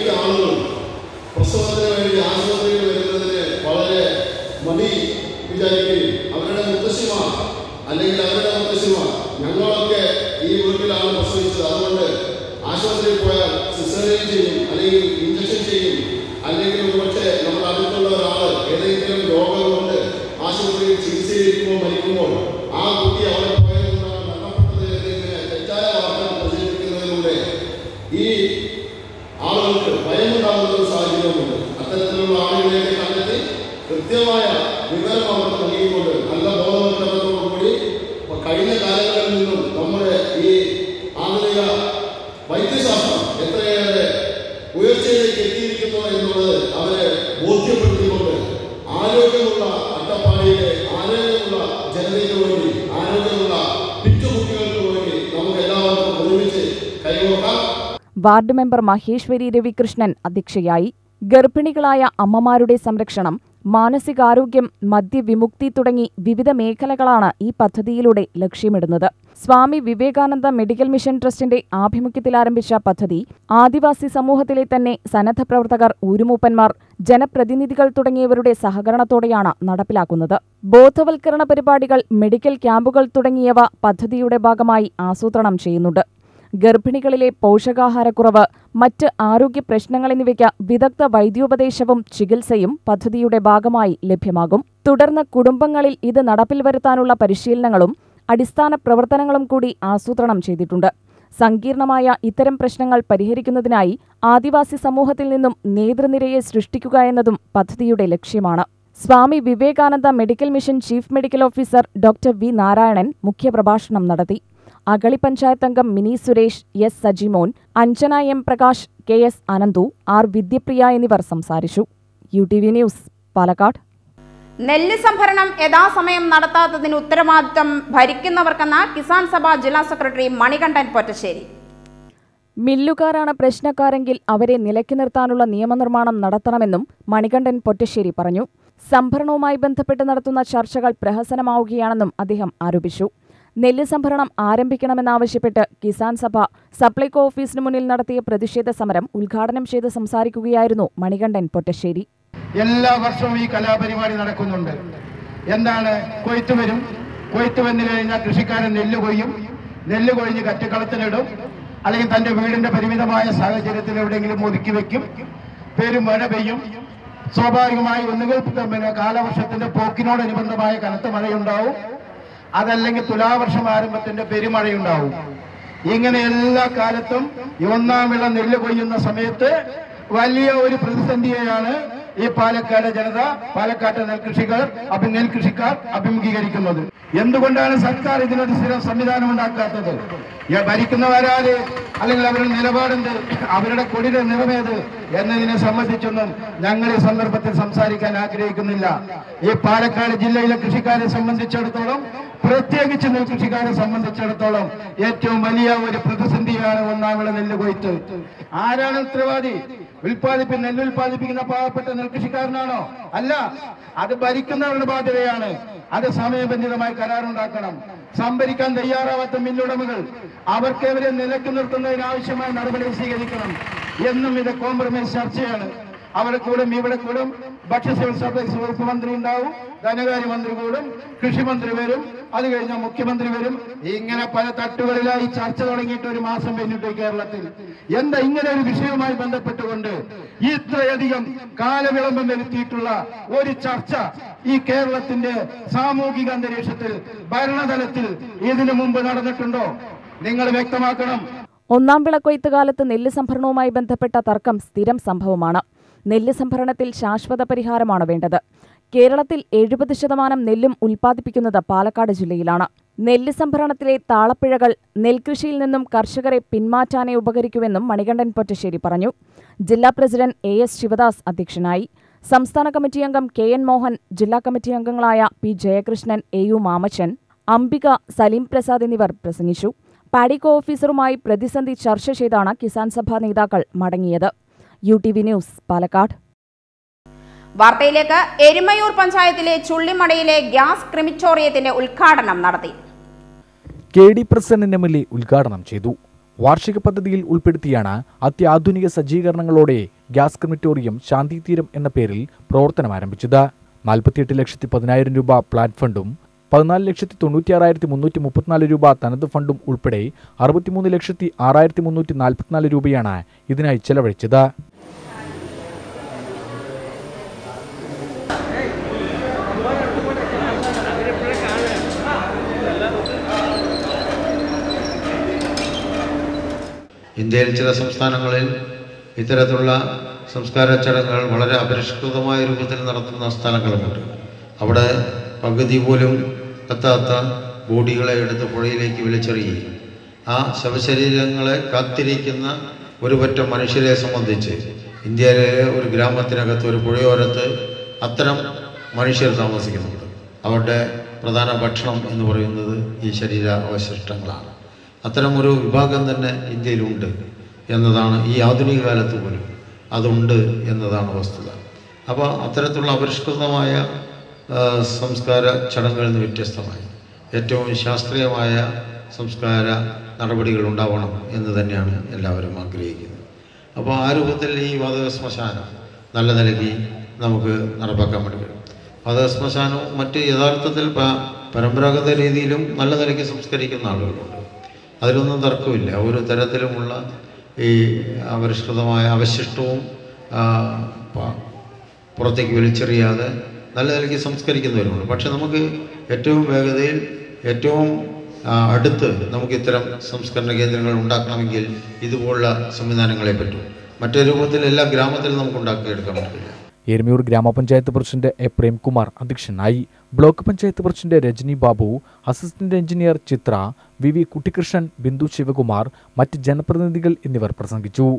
ഞങ്ങളൊക്കെ ഈ വീട്ടിലാണ് പ്രസവിച്ചത്, അതുകൊണ്ട് ആശുപത്രിയിൽ പോയാൽ സിസേറിയൻ ചെയ്യും, അല്ലെങ്കിൽ ഇഞ്ചക്ഷൻ ചെയ്യും, അല്ലെങ്കിൽ ഒരുപക്ഷെ നമ്മുടെ അടുത്തുള്ള ഒരാൾ ഏതെങ്കിലും രോഗം കൊണ്ട് ആശുപത്രിയിൽ ചികിത്സയിരിക്കുമ്പോൾ മരിക്കുമ്പോൾ ആ കുട്ടി അവിടെ പോയതുകൊണ്ടാണ് മരണപ്പെട്ടത് എന്നിങ്ങനെ തെറ്റായ വാർത്തകൾ പ്രചരിപ്പിക്കുന്നതിലൂടെ ഈ ആളുകൾക്ക് ഭയമുണ്ടാകുന്ന ഒരു സാഹചര്യമുണ്ട്. അത്തരത്തിലുള്ള ആളുകളെയൊക്കെ കണ്ടെത്തി കൃത്യമായ വിവരം അവർക്ക് നൽകിക്കൊണ്ട് നല്ല ബോധവൽക്കരണത്തോടുകൂടി കഴിഞ്ഞ കാലങ്ങളിൽ നിന്നും നമ്മുടെ ഈ ആധുനിക വൈദ്യശാസ്ത്രം എത്രയേറെ ഉയർച്ചയിലേക്ക് എത്തിയിരിക്കുന്നു എന്നുള്ളത് അവരെ ബോധ്യപ്പെടുത്തിക്കൊണ്ട് ആരോഗ്യമുള്ള അട്ടപ്പാടിയിലെ ആരോഗ്യമുള്ള ജനതയ്ക്ക് വേണ്ടി ആരോഗ്യമുള്ള പിറ്റുകുട്ടികൾക്ക് വേണ്ടി നമുക്ക് എല്ലാവർക്കും ഒരുമിച്ച് കൈകോർക്കാം. വാർഡ് മെമ്പർ മഹേശ്വരി രവികൃഷ്ണൻ അധ്യക്ഷയായി. ഗർഭിണികളായ അമ്മമാരുടെ സംരക്ഷണം, മാനസികാരോഗ്യം, മദ്യവിമുക്തി തുടങ്ങി വിവിധ മേഖലകളാണ് ഈ പദ്ധതിയിലൂടെ ലക്ഷ്യമിടുന്നത്. സ്വാമി വിവേകാനന്ദ മെഡിക്കൽ മിഷൻ ട്രസ്റ്റിന്റെ ആഭിമുഖ്യത്തിൽ ആരംഭിച്ച പദ്ധതി ആദിവാസി സമൂഹത്തിലെ തന്നെ സന്നദ്ധ പ്രവർത്തകർ, ഊരുമൂപ്പന്മാർ, ജനപ്രതിനിധികൾ തുടങ്ങിയവരുടെ സഹകരണത്തോടെയാണ് നടപ്പിലാക്കുന്നത്. ബോധവൽക്കരണ പരിപാടികൾ, മെഡിക്കൽ ക്യാമ്പുകൾ തുടങ്ങിയവ പദ്ധതിയുടെ ഭാഗമായി ആസൂത്രണം ചെയ്യുന്നുണ്ട്. ഗർഭിണികളിലെ പോഷകാഹാരക്കുറവ്, മറ്റ് ആരോഗ്യ പ്രശ്നങ്ങൾ എന്നിവയ്ക്ക് വിദഗ്ധ വൈദ്യോപദേശവും ചികിത്സയും പദ്ധതിയുടെ ഭാഗമായി ലഭ്യമാകും. തുടർന്ന് കുടുംബങ്ങളിൽ ഇത് നടപ്പിൽ വരുത്താനുള്ള പരിശീലനങ്ങളും അടിസ്ഥാന പ്രവർത്തനങ്ങളും കൂടി ആസൂത്രണം ചെയ്തിട്ടുണ്ട്. സങ്കീർണമായ ഇത്തരം പ്രശ്നങ്ങൾ പരിഹരിക്കുന്നതിനായി ആദിവാസി സമൂഹത്തിൽ നിന്നും നേതൃനിരയെ സൃഷ്ടിക്കുക എന്നതും പദ്ധതിയുടെ ലക്ഷ്യമാണ്. Swami Vivekananda medical mission chief medical officer doctor V Narayanan മുഖ്യപ്രഭാഷണം നടത്തി. അഗളി പഞ്ചായത്ത് അംഗം Mini Suresh, S Sajimon, Anjana M Prakash, K S Ananthu, R Vidyapriya എന്നിവർ സംസാരിച്ചു. UTV news, Palakkad. നെല്ല് സംഭരണം യഥാസമയം നടത്താത്തതിന് ഉത്തരവാദിത്തം ഭരിക്കുന്നവർക്കെന്ന കിസാൻ സഭ ജില്ലാ സെക്രട്ടറി മണികണ്ഠൻ പൊറ്റശ്ശേരി. മില്ലുകാരാണ് പ്രശ്നക്കാരെങ്കിൽ അവരെ നിലയ്ക്ക് നിർത്താനുള്ള നിയമനിർമ്മാണം നടത്തണമെന്നും മണികണ്ഠൻ പൊറ്റശ്ശേരി പറഞ്ഞു. സംഭരണവുമായി ബന്ധപ്പെട്ട് നടത്തുന്ന ചർച്ചകൾ പ്രഹസനമാവുകയാണെന്നും അദ്ദേഹം ആരോപിച്ചു. നെല്ല് സംഭരണം ആരംഭിക്കണമെന്നാവശ്യപ്പെട്ട് കിസാൻ സഭ സപ്ലൈകോ ഓഫീസിന് മുന്നിൽ നടത്തിയ പ്രതിഷേധ സമരം ഉദ്ഘാടനം ചെയ്ത് സംസാരിക്കുകയായിരുന്നു മണികണ്ഠൻ പൊറ്റശ്ശേരി. എല്ലാ വർഷവും ഈ കലാപരിപാടി നടക്കുന്നുണ്ട്. എന്താണ്? കൊയ്ത്ത് വരും. കൊയ്ത്ത് വന്നു കഴിഞ്ഞാൽ കൃഷിക്കാരൻ നെല്ല് കൊയ്യും. നെല്ല് കൊഴിഞ്ഞ് കറ്റക്കളത്തിലിടും, അല്ലെങ്കിൽ തന്റെ വീടിന്റെ പരിമിതമായ സാഹചര്യത്തിൽ എവിടെയെങ്കിലും ഒതുക്കി വെക്കും. മഴ പെയ്യും. സ്വാഭാവികമായി ഒന്നുകിൽ കാലവർഷത്തിന്റെ പോക്കിനോടനുബന്ധമായ കനത്ത മഴയുണ്ടാവും, അതല്ലെങ്കിൽ തുലാവർഷം ആരംഭത്തിന്റെ പെരുമഴയുണ്ടാവും. ഇങ്ങനെ എല്ലാ കാലത്തും ഒന്നാം വിള നെല്ല് കൊയ്യുന്ന സമയത്ത് വലിയ ഒരു പ്രതിസന്ധിയെയാണ് ഈ പാലക്കാട് ജനത, പാലക്കാട്ടെ നെൽകൃഷിക്കാർ അഭിമുഖീകരിക്കുന്നത്. എന്തുകൊണ്ടാണ് സർക്കാർ ഇതിനൊരു സ്ഥിരം സംവിധാനം ഉണ്ടാക്കാത്തത്? ഭരിക്കുന്നവരാര്, അല്ലെങ്കിൽ അവരുടെ നിലപാടെന്ത്, അവരുടെ കൊടിയുടെ നിറമേത് എന്നതിനെ സംബന്ധിച്ചൊന്നും ഞങ്ങൾ ഈ സന്ദർഭത്തിൽ സംസാരിക്കാൻ ആഗ്രഹിക്കുന്നില്ല. ഈ പാലക്കാട് ജില്ലയിലെ കൃഷിക്കാരെ സംബന്ധിച്ചിടത്തോളം, പ്രത്യേകിച്ച് നെൽകൃഷിക്കാരെ സംബന്ധിച്ചിടത്തോളം ഏറ്റവും വലിയ ഒരു പ്രതിസന്ധിയാണ് ഒന്നാം വിള നെല്ല് കൊയ്ത്ത്. ആരാണ് ഉത്തരവാദി? നെല്ല് ഉൽപ്പാദിപ്പിക്കുന്ന പാവപ്പെട്ട നെൽകൃഷിക്കാരനാണോ? അല്ല, അത് ഭരിക്കുന്നവരുടെ ബാധ്യതയാണ്. അത് സമയബന്ധിതമായി കരാറുണ്ടാക്കണം. സംഭരിക്കാൻ തയ്യാറാവാത്ത മില്ലുടമകൾ, അവർക്കെതിരെ നിലക്ക് നിർത്തുന്നതിനാവശ്യമായ നടപടി സ്വീകരിക്കണം. എന്നും ഇത് കോംപ്രമൈസ് ചർച്ചയാണ്. അവിടെ കൂടും ഇവിടെ കൂടും. ഭക്ഷ്യ സിവിൽ സപ്ലൈസ് വകുപ്പ് മന്ത്രി ഉണ്ടാവും, ധനകാര്യമന്ത്രി കൂടും, കൃഷിമന്ത്രി വരും, അത് കഴിഞ്ഞാൽ മുഖ്യമന്ത്രി വരും. ഇങ്ങനെ പല തട്ടുകളിലായി ചർച്ച തുടങ്ങിയിട്ട് ഒരു മാസം കഴിഞ്ഞിട്ട് കേരളത്തിൽ എന്താ ഇങ്ങനെ ഒരു വിഷയവുമായി ബന്ധപ്പെട്ടുകൊണ്ട് ഇത്രയധികം കാലവിളംബം വരുത്തിയിട്ടുള്ള ഒരു ചർച്ച ഈ കേരളത്തിന്റെ സാമൂഹിക അന്തരീക്ഷത്തിൽ, ഭരണതലത്തിൽ ഇതിനു മുമ്പ് നടന്നിട്ടുണ്ടോ? നിങ്ങൾ വ്യക്തമാക്കണം. ഒന്നാം വിളക്കൊയ്ത്ത് കാലത്ത് നെല്ല് സംഭരണവുമായി ബന്ധപ്പെട്ട തർക്കം സ്ഥിരം സംഭവമാണ്. നെല്ല് സംഭരണത്തിൽ ശാശ്വത പരിഹാരമാണ് വേണ്ടത്. കേരളത്തിൽ 70% നെല്ലും ഉൽപ്പാദിപ്പിക്കുന്നത് പാലക്കാട് ജില്ലയിലാണ്. നെല്ല് സംഭരണത്തിലെ താളപ്പിഴകൾ നെൽകൃഷിയിൽ നിന്നും കർഷകരെ പിന്മാറ്റാനേ ഉപകരിക്കുമെന്നും മണികണ്ഠൻ പൊറ്റശ്ശേരി പറഞ്ഞു. ജില്ലാ പ്രസിഡന്റ് AS ശിവദാസ് അധ്യക്ഷനായി. സംസ്ഥാന കമ്മിറ്റി അംഗം KN മോഹൻ, ജില്ലാ കമ്മിറ്റി അംഗങ്ങളായ P ജയകൃഷ്ണൻ, AU മാമച്ചൻ, അംബിക, സലീം പ്രസാദ് എന്നിവർ പ്രസംഗിച്ചു. പാഡിക്കോ ഓഫീസറുമായി പ്രതിസന്ധി ചർച്ച ചെയ്താണ് കിസാൻ സഭ നേതാക്കൾ മടങ്ങിയത്. UTV news, Palakkad. വാർത്തയിലേക്ക്. എരുമയൂർ പഞ്ചായത്തിലെ ചുള്ളിമടയിലെ ഗ്യാസ് ക്രിമിറ്റോറിയത്തിന്റെ ഉദ്ഘാടനം നടത്തി. KD പ്രസന്നൻ MLA ഉദ്ഘാടനം ചെയ്തു. വാർഷിക പദ്ധതിയിൽ ഉൾപ്പെടുത്തിയാണ് അത്യാധുനിക സജ്ജീകരണങ്ങളോടെ ഗ്യാസ് ക്രിമിറ്റോറിയം ശാന്തിതീരം എന്ന പേരിൽ പ്രവർത്തനം ആരംഭിച്ചത്. 48,10,000 രൂപ പ്ലാന്റ് ഫണ്ടും 14,96,334 രൂപ തനത് ഫണ്ടും ഉൾപ്പെടെ 63,06,344 രൂപയാണ് ഇതിനായി ചെലവഴിച്ചത്. ഇന്ത്യയിൽ ചില സംസ്ഥാനങ്ങളിൽ ഇത്തരത്തിലുള്ള സംസ്കാര ചടങ്ങുകൾ വളരെ അപരിഷ്കൃതമായ രൂപത്തിൽ നടത്തുന്ന സ്ഥലങ്ങളുമുണ്ട്. അവിടെ പകുതി പോലും എത്താത്ത ബോഡികളെ എടുത്ത് പുഴയിലേക്ക് വലിച്ചെറിയുകയും ആ ശവശരീരങ്ങളെ കാത്തിരിക്കുന്ന ഒരു പറ്റം മനുഷ്യരെ സംബന്ധിച്ച് ഇന്ത്യയിലെ ഒരു ഗ്രാമത്തിനകത്ത് ഒരു പുഴയോരത്ത് അത്തരം മനുഷ്യർ താമസിക്കുന്നുണ്ട്. അവരുടെ പ്രധാന ഭക്ഷണം എന്ന് പറയുന്നത് ഈ ശരീര അവശിഷ്ടങ്ങളാണ്. അത്തരം ഒരു വിഭാഗം തന്നെ ഇന്ത്യയിലുണ്ട് എന്നതാണ്, ഈ ആധുനിക കാലത്ത് പോലും അതുണ്ട് എന്നതാണ് വസ്തുത. അപ്പോൾ അത്തരത്തിലുള്ള അപരിഷ്കൃതമായ സംസ്കാര ചടങ്ങുകളിൽ നിന്ന് വ്യത്യസ്തമായി ഏറ്റവും ശാസ്ത്രീയമായ സംസ്കാര നടപടികൾ ഉണ്ടാവണം എന്ന് തന്നെയാണ് എല്ലാവരും ആഗ്രഹിക്കുന്നത്. അപ്പോൾ ആ രൂപത്തിൽ ഈ വാതക ശ്മശാനം നല്ല നിലയ്ക്ക് നമുക്ക് നടപ്പാക്കാൻ വേണ്ടി കഴിയും. വാതക ശ്മശാനവും മറ്റ് യഥാർത്ഥത്തിൽ പരമ്പരാഗത രീതിയിലും നല്ല നിലയ്ക്ക് സംസ്കരിക്കുന്ന ആളുകളുണ്ട്. അതിലൊന്നും തർക്കമില്ല. ഒരു തരത്തിലുമുള്ള ഈ അപരിഷ്കൃതമായ അവശിഷ്ടവും പുറത്തേക്ക് വലിച്ചെറിയാതെ നല്ല നിലയ്ക്ക് സംസ്കരിക്കുന്നവരുണ്ട്. പക്ഷെ നമുക്ക് ഏറ്റവും വേഗതയിൽ ഏറ്റവും അടുത്ത് നമുക്ക് ഇത്തരം സംസ്കരണ കേന്ദ്രങ്ങൾ ഉണ്ടാക്കണമെങ്കിൽ ഇതുപോലുള്ള സംവിധാനങ്ങളെ പറ്റും. മറ്റേ രൂപത്തിൽ എല്ലാ ഗ്രാമത്തിലും നമുക്ക് ഉണ്ടാക്കിയെടുക്കാൻ പറ്റില്ല. എരുമയൂർ ഗ്രാമപഞ്ചായത്ത് പ്രസിഡന്റ് എ പ്രേംകുമാർ അധ്യക്ഷനായി. Block panchayat president Rajani Babu, assistant engineer Chitra, V Kuttikrishnan, Bindu Sivakumar, മറ്റ് ജനപ്രതിനിധികൾ എന്നിവർ പ്രസംഗിച്ചു.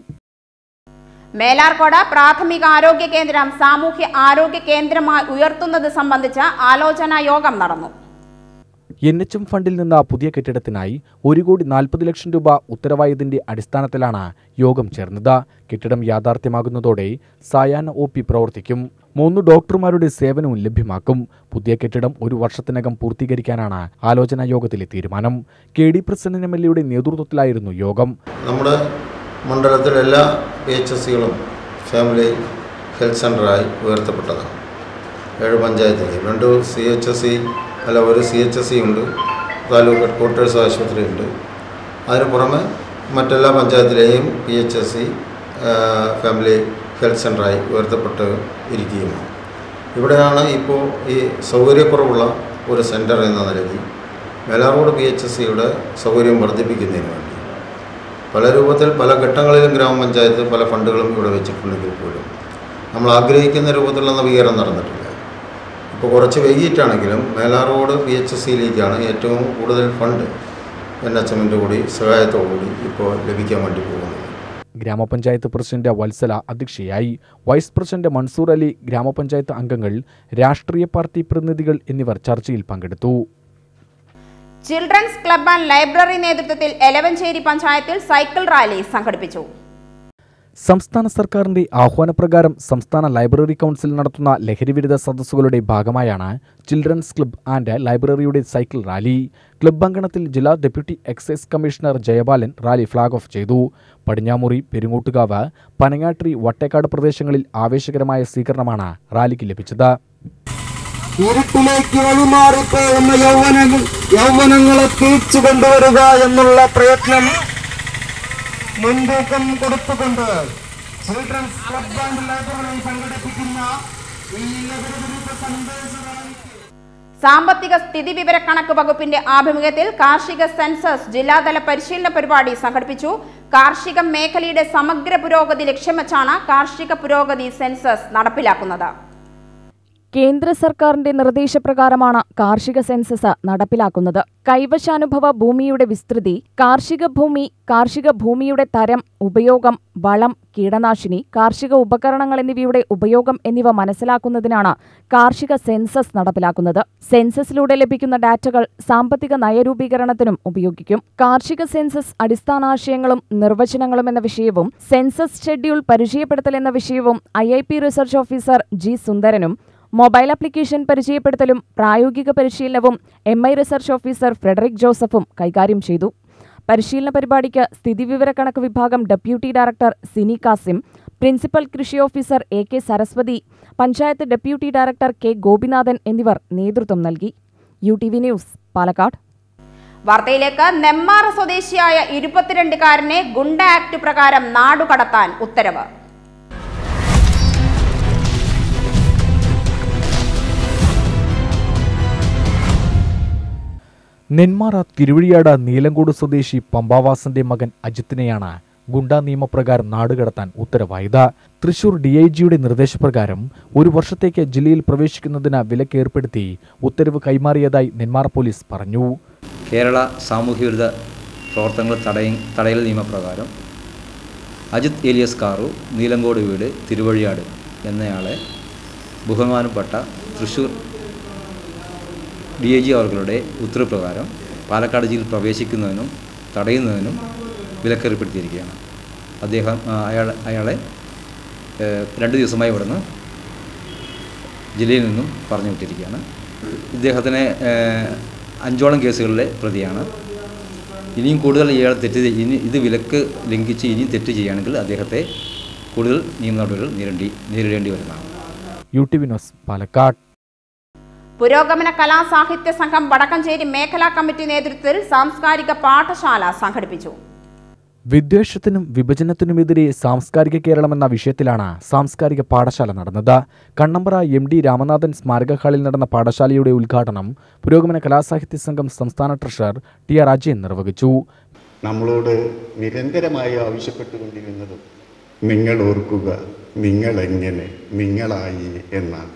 മേലാർക്കോട് പ്രാഥമിക ആരോഗ്യ കേന്ദ്രം സാമൂഹ്യ ആരോഗ്യ കേന്ദ്രമായി ഉയർത്തുന്നത് സംബന്ധിച്ച ആലോചനാ യോഗം നടന്നു. NHM ഫണ്ടിൽ നിന്ന് പുതിയ കെട്ടിടത്തിനായി 1,40 ലക്ഷം രൂപ ഉത്തരവായതിന്റെ അടിസ്ഥാനത്തിലാണ് യോഗം ചേർന്നത്. കെട്ടിടം യാഥാർത്ഥ്യമാകുന്നതോടെ സായാഹ്ന OP പ്രവർത്തിക്കും. 3 ഡോക്ടർമാരുടെ സേവനവും ലഭ്യമാക്കും. പുതിയ കെട്ടിടം 1 വർഷത്തിനകം പൂർത്തീകരിക്കാനാണ് ആലോചനാ യോഗത്തിലെ തീരുമാനം. KD പ്രസിഡന്റ് MLA നേതൃത്വത്തിലായിരുന്നു യോഗം. നമ്മുടെ മണ്ഡലത്തിലെ എല്ലാ PHSകളും ഫാമിലി ഹെൽത്ത് സെൻ്ററായി ഉയർത്തപ്പെട്ടതാണ്. 7 പഞ്ചായത്തിൽ 2 CHSE അല്ല, ഒരു CHSE ഉണ്ട്, താലൂക്ക് ഹെഡ് ക്വാർട്ടേഴ്സ് ആശുപത്രി ഉണ്ട്. അതിന് പുറമെ മറ്റെല്ലാ പഞ്ചായത്തിലെയും PHSE ഫാമിലി ഹെൽത്ത് സെൻ്ററായി ഉയർത്തപ്പെട്ട് ഇരിക്കുകയുമാണ്. ഇവിടെയാണ് ഇപ്പോൾ ഈ സൗകര്യക്കുറവുള്ള ഒരു സെൻറ്റർ എന്ന നിലയിൽ മേലാർക്കോട് PHSയുടെ സൗകര്യം വർദ്ധിപ്പിക്കുന്നതിന് വേണ്ടി പല രൂപത്തിൽ പല ഘട്ടങ്ങളിലും ഗ്രാമപഞ്ചായത്ത് പല ഫണ്ടുകളും ഇവിടെ വെച്ചിട്ടുണ്ടെങ്കിൽ പോലും നമ്മൾ ആഗ്രഹിക്കുന്ന രൂപത്തിലുള്ള നവീകരണം നടന്നിട്ടില്ല. ഇപ്പോൾ കുറച്ച് വൈകിട്ടാണെങ്കിലും മേലാർക്കോട് PHSയിലേക്കാണ് ഏറ്റവും കൂടുതൽ ഫണ്ട് NHMൻ്റെ കൂടി സഹായത്തോടുകൂടി ഇപ്പോൾ ലഭിക്കാൻ വേണ്ടി പോകുന്നത്. ഗ്രാമപഞ്ചായത്ത് പ്രസിഡന്റ് വത്സല അധ്യക്ഷയായി. വൈസ് പ്രസിഡന്റ് മൻസൂർ അലി, ഗ്രാമപഞ്ചായത്ത് അംഗങ്ങൾ, രാഷ്ട്രീയ പാർട്ടി പ്രതിനിധികൾ എന്നിവർ ചർച്ചയിൽ പങ്കെടുത്തു. ചിൽഡ്രൻസ് ക്ലബ് ആൻഡ് ലൈബ്രറി നേതൃത്വത്തിൽ എലവഞ്ചേരി പഞ്ചായത്തിൽ സൈക്കിൾ റാലി സംഘടിപ്പിച്ചു. സംസ്ഥാന സർക്കാരിന്റെ ആഹ്വാനപ്രകാരം സംസ്ഥാന ലൈബ്രറി കൗൺസിൽ നടത്തുന്ന ലഹരിവിരുദ്ധ സദസ്സുകളുടെ ഭാഗമായാണ് ചിൽഡ്രൻസ് ക്ലബ് ആൻഡ് ലൈബ്രറിയുടെ സൈക്കിൾ റാലി. ക്ലബ് അങ്കണത്തിൽ ജില്ലാ deputy excise commissioner Jayabalan rally flag off ചെയ്തു. പടിഞ്ഞാമുറി, പെരുങ്ങോട്ടുകാവ്, പനങ്ങാട്രി, വട്ടേക്കാട് പ്രദേശങ്ങളിൽ ആവേശകരമായ സ്വീകരണമാണ് റാലിക്ക് ലഭിച്ചത്. ഇരുട്ടിലേക്ക് വഴിമാറിപ്പോകുന്ന യൗവനങ്ങളെ തിരിച്ചു കൊണ്ടുവരിക എന്നുള്ള പ്രയത്നം മുൻതൂക്കം കൊടുത്തുകൊണ്ട് ചിൽഡ്രൻസ് ക്ലബ് ആൻഡ് ലൈബ്രറി സംഘടിപ്പിക്കുന്ന ഈ ലഹരിവിരുദ്ധ സന്ദേശ സാമ്പത്തിക സ്ഥിതിവിവരക്കണക്ക് വകുപ്പിന്റെ ആഭിമുഖ്യത്തിൽ കാർഷിക സെൻസസ് ജില്ലാതല പരിശീലന പരിപാടി സംഘടിപ്പിച്ചു. കാർഷിക മേഖലയുടെ സമഗ്ര പുരോഗതി ലക്ഷ്യം വെച്ചാണ് കാർഷിക പുരോഗതി സെൻസസ് നടപ്പിലാക്കുന്നത്. കേന്ദ്ര സർക്കാരിന്റെ നിർദ്ദേശപ്രകാരമാണ് കാർഷിക സെൻസസ് നടപ്പിലാക്കുന്നത്. കൈവശാനുഭവ ഭൂമിയുടെ വിസ്തൃതി, കാർഷിക ഭൂമിയുടെ തരം, ഉപയോഗം, വളം, കീടനാശിനി, കാർഷിക ഉപകരണങ്ങൾ എന്നിവയുടെ ഉപയോഗം എന്നിവ മനസ്സിലാക്കുന്നതിനാണ് കാർഷിക സെൻസസ് നടപ്പിലാക്കുന്നത്. സെൻസസിലൂടെ ലഭിക്കുന്ന ഡാറ്റകൾ സാമ്പത്തിക നയരൂപീകരണത്തിനും ഉപയോഗിക്കും. കാർഷിക സെൻസസ് അടിസ്ഥാനാശയങ്ങളും നിർവചനങ്ങളും എന്ന വിഷയവും സെൻസസ് ഷെഡ്യൂൾ പരിചയപ്പെടുത്തൽ എന്ന വിഷയവും IIP റിസർച്ച് ഓഫീസർ G സുന്ദരനും മൊബൈൽ ആപ്ലിക്കേഷൻ പരിചയപ്പെടുത്തലും പ്രായോഗിക പരിശീലനവും MI റിസർച്ച് ഓഫീസർ ഫ്രെഡറിക് ജോസഫും കൈകാര്യം ചെയ്തു. പരിശീലന പരിപാടിക്ക് സ്ഥിതിവിവരക്കണക്ക് വിഭാഗം deputy director Sini Kasim, principal കൃഷി ഓഫീസർ AK സരസ്വതി, panchayat deputy director K Gopinathan എന്നിവർ നേതൃത്വം നൽകി. UTV news, Palakkad. വാർത്തയിലേക്ക്. നെമ്മാറ സ്വദേശിയായ 22-കാരനെ ഗുണ്ട ആക്ട് പ്രകാരം നാടുകടത്താൻ ഉത്തരവ്. നെന്മാറ തിരുവഴിയാട് നീലങ്കോട് സ്വദേശി പമ്പാവാസന്റെ മകൻ അജിത്തിനെയാണ് ഗുണ്ടാ നിയമപ്രകാരം നാടുകടത്താൻ ഉത്തരവായത്. തൃശൂർ DIGയുടെ നിർദ്ദേശപ്രകാരം 1 വർഷത്തേക്ക് ജില്ലയിൽ പ്രവേശിക്കുന്നതിന് വിലക്കേർപ്പെടുത്തി ഉത്തരവ് കൈമാറിയതായി നെന്മാറ പോലീസ് പറഞ്ഞു. കേരള സാമൂഹ്യവിരുദ്ധ പ്രവർത്തനങ്ങൾ തടയൽ നിയമപ്രകാരം അജിത് ഏലിയസ് കാറു നീലങ്കോട് വീട് തിരുവഴിയാട് എന്നയാളെ ബഹുമാനപ്പെട്ട തൃശൂർ DIG അവരുടെ ഉത്തരവ് പ്രകാരം പാലക്കാട് ജില്ലയിൽ പ്രവേശിക്കുന്നതിനും തടയുന്നതിനും വിലക്കേർപ്പെടുത്തിയിരിക്കുകയാണ്. അയാളെ 2 ദിവസമായി ഇവിടുന്ന് ജില്ലയിൽ നിന്നും പറഞ്ഞു വിട്ടിരിക്കുകയാണ്. ഇദ്ദേഹത്തിന് 5ഓളം കേസുകളിലെ പ്രതിയാണ്. ഇനിയും കൂടുതൽ ഇയാൾ ഇത് വിലക്ക് ലംഘിച്ച് ഇനിയും തെറ്റ് ചെയ്യുകയാണെങ്കിൽ അദ്ദേഹത്തെ കൂടുതൽ നിയമ നടപടികൾ നേരിടേണ്ടി വരുന്നതാണ്. UTV news Palakkad. പുരോഗമന കലാസാഹിത്യ സംഘം വടക്കഞ്ചേരി മേഖലാ കമ്മിറ്റി നേതൃത്വത്തിൽ സാംസ്കാരിക പാഠശാല സംഘടിപ്പിച്ചു. വിദ്വേഷത്തിനും വിഭജനത്തിനുമെതിരെ സാംസ്കാരിക കേരളം എന്ന വിഷയത്തിലാണ് സാംസ്കാരിക പാഠശാല നടന്നത്. കണ്ണമ്പ്ര MD രാമനാഥൻ സ്മാരക ഹാളിൽ നടന്ന പാഠശാലയുടെ ഉദ്ഘാടനം പുരോഗമന കലാസാഹിത്യ സംഘം സംസ്ഥാന ട്രഷറർ TR അജയൻ നിർവഹിച്ചു. നമ്മളോട് നിരന്തരമായി ആവശ്യപ്പെട്ടുകൊണ്ടിരുന്നതും നിങ്ങൾ ഓർക്കുക, നിങ്ങളെങ്ങനെ നിങ്ങളായി എന്നാണ്.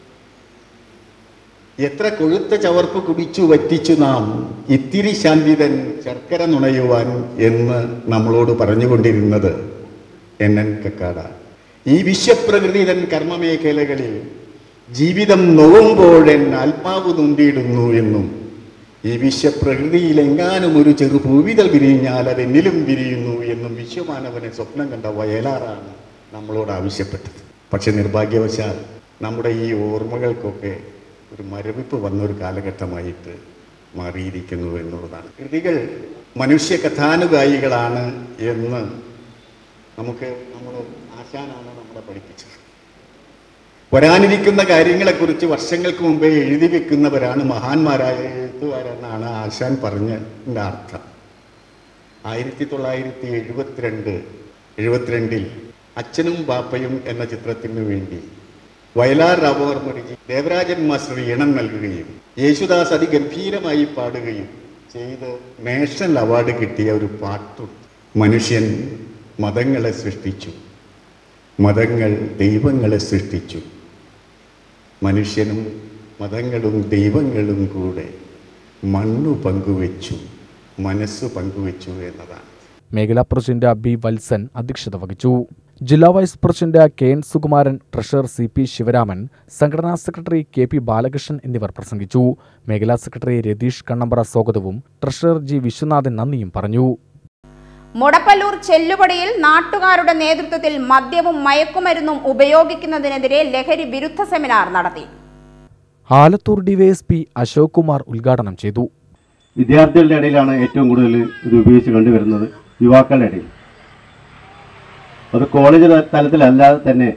എത്ര കൊഴുത്ത ചവർപ്പ് കുടിച്ചു വറ്റിച്ചു നാം ഇത്തിരി ശാന്തിതൻ ശർക്കര നുണയുവാൻ എന്ന് നമ്മളോട് പറഞ്ഞുകൊണ്ടിരുന്നത് NN കക്കാട. ഈ വിശ്വപ്രകൃതി തൻ കർമ്മമേഖലകളിൽ ജീവിതം നോവുമ്പോഴൻ ആത്മാവ് നൊന്തിയിടുന്നു എന്നും ഈ വിശ്വപ്രകൃതിയിലെങ്ങാനും ഒരു ചെറു പൂവിതൽ വിരിഞ്ഞാൽ അതെന്നിലും വിരിയുന്നു എന്നും വിശ്വമാനവനെ സ്വപ്നം കണ്ട വയലാറാണ് നമ്മളോട് ആവശ്യപ്പെട്ടത്. പക്ഷെ നിർഭാഗ്യവശാൽ നമ്മുടെ ഈ ഓർമ്മകൾക്കൊക്കെ ഒരു മരവിപ്പ് വന്നൊരു കാലഘട്ടമായിട്ട് മാറിയിരിക്കുന്നു എന്നുള്ളതാണ്. കൃതികൾ മനുഷ്യ കഥാനുഗായികളാണ് എന്ന് നമ്മുടെ ആശാനാണ് നമ്മളെ പഠിപ്പിച്ചത്. വരാനിരിക്കുന്ന കാര്യങ്ങളെക്കുറിച്ച് വർഷങ്ങൾക്ക് മുമ്പേ എഴുതി വെക്കുന്നവരാണ് മഹാന്മാരായ എഴുത്തുകാരെന്നാണ് ആശാൻ പറഞ്ഞതിൻ്റെ അർത്ഥം. 1972 അച്ഛനും ബാപ്പയും എന്ന ചിത്രത്തിനു വേണ്ടി വയലാർ രാമവർമ്മയ്ക്ക് ദേവരാജൻ മാസ്റ്റർ ഈണം നൽകുകയും യേശുദാസ് അതിഗംഭീരമായി പാടുകയും ചെയ്ത് നാഷണൽ അവാർഡ് കിട്ടിയ ഒരു പാട്ടുണ്ട്. മനുഷ്യൻ മതങ്ങളെ സൃഷ്ടിച്ചു, മതങ്ങൾ ദൈവങ്ങളെ സൃഷ്ടിച്ചു, മനുഷ്യനും മതങ്ങളും ദൈവങ്ങളും കൂടെ മണ്ണു പങ്കുവെച്ചു, മനസ്സ് പങ്കുവെച്ചു എന്നതാണ്. മേഖലാ പ്രസിഡന്റ് B വത്സൻ അധ്യക്ഷത വഹിച്ചു. ജില്ലാ vice president KN Sukumaran, treasurer CP Sivaraman, സംഘടനാ സെക്രട്ടറി KP ബാലകൃഷ്ണൻ എന്നിവർ പ്രസംഗിച്ചു. മേഖലാ സെക്രട്ടറി രതീഷ് കണ്ണമ്പ്ര സ്വാഗതവും ട്രഷറർ G വിശ്വനാഥൻ നന്ദിയും പറഞ്ഞു. മുടപ്പല്ലൂർ ചെല്ലുപടിയിൽ നാട്ടുകാരുടെ നേതൃത്വത്തിൽ മദ്യവും മയക്കുമരുന്നും ഉപയോഗിക്കുന്നതിനെതിരെ ലഹരി വിരുദ്ധ സെമിനാർ നടത്തി. ആലത്തൂർ DYSP അശോക് കുമാർ ഉദ്ഘാടനം ചെയ്തു. വിദ്യാർത്ഥികളുടെ ഇടയിലാണ് ഏറ്റവും കൂടുതൽ ഇത് ഉപയോഗിച്ച് കണ്ടുവരുന്നത്, യുവാക്കളുടെ ഇടയിൽ. അത് കോളേജ് തലത്തിലല്ലാതെ തന്നെ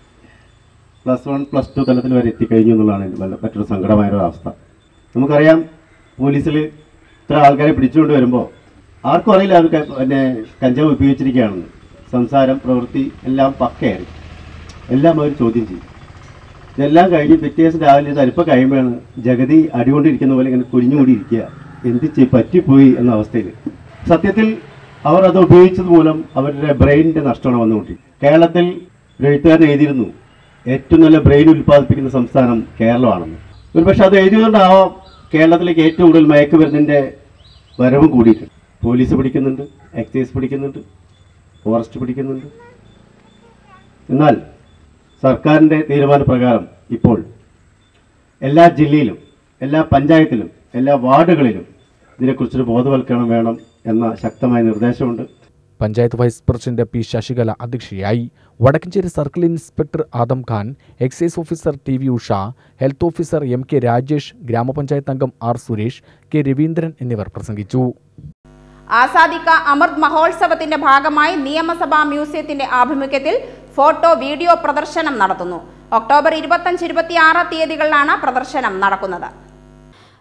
+1 +2 തലത്തിൽ വരെ എത്തിക്കഴിഞ്ഞു എന്നുള്ളതാണ് മറ്റൊരു സങ്കടമായൊരു അവസ്ഥ. നമുക്കറിയാം, പോലീസിൽ ഇത്ര ആൾക്കാരെ പിടിച്ചുകൊണ്ട് വരുമ്പോൾ ആർക്കും അറിയില്ല അത് കഞ്ചാവ് ഉപയോഗിച്ചിരിക്കുകയാണെന്ന്. സംസാരം, പ്രവൃത്തി എല്ലാം പക്കയായി, എല്ലാം അവർ ചോദ്യം ചെയ്യും. ഇതെല്ലാം കഴിഞ്ഞ് പിറ്റേ ദിവസം രാവിലെ തരിപ്പം കഴിയുമ്പോഴാണ് ജഗതി അടികൊണ്ടിരിക്കുന്ന പോലെ ഇങ്ങനെ കുഴിഞ്ഞുകൂടി ഇരിക്കുക, പറ്റിപ്പോയി എന്ന അവസ്ഥയിൽ. സത്യത്തിൽ അവർ അത് ഉപയോഗിച്ചത് മൂലം അവരുടെ ബ്രെയിനിൻ്റെ നഷ്ടമാണ് വന്നുകൊണ്ടിരിക്കുന്നത്. കേരളത്തിൽ ഒരു എഴുത്തുകാരൻ എഴുതിയിരുന്നു, ഏറ്റവും നല്ല ബ്രെയിൻ ഉൽപ്പാദിപ്പിക്കുന്ന സംസ്ഥാനം കേരളമാണെന്ന്. ഒരുപക്ഷെ അത് എഴുതിയതുകൊണ്ടാവാം കേരളത്തിലേക്ക് ഏറ്റവും കൂടുതൽ മയക്കുമരുന്നിൻ്റെ വരവ് കൂടിയിട്ടുണ്ട്. പോലീസ് പിടിക്കുന്നുണ്ട്, എക്സൈസ് പിടിക്കുന്നുണ്ട്, ഫോറസ്റ്റ് പിടിക്കുന്നുണ്ട്. എന്നാൽ സർക്കാരിൻ്റെ തീരുമാനപ്രകാരം ഇപ്പോൾ എല്ലാ ജില്ലയിലും, എല്ലാ പഞ്ചായത്തിലും, എല്ലാ വാർഡുകളിലും ഇതിനെക്കുറിച്ചൊരു ബോധവൽക്കരണം വേണം എന്ന ശക്തമായ നിർദ്ദേശമുണ്ട്. Panchayat vice president P Sasikala അധ്യക്ഷയായി. Vadakkencherry circle inspector Adam Khan, excise officer TV Usha, health officer MK Rajesh, ഗ്രാമപഞ്ചായത്ത് അംഗം R സുരേഷ്, K രവീന്ദ്രൻ എന്നിവർ പ്രസംഗിച്ചു. ആസാദി കാ അമൃത് മഹോത്സവത്തിന്റെ ഭാഗമായി നിയമസഭാ മ്യൂസിയത്തിന്റെ ആഭിമുഖ്യത്തിൽ ഫോട്ടോ വീഡിയോ പ്രദർശനം നടത്തുന്നു. ഒക്ടോബർ 25-26 തീയതികളിലാണ് പ്രദർശനം നടക്കുന്നത്.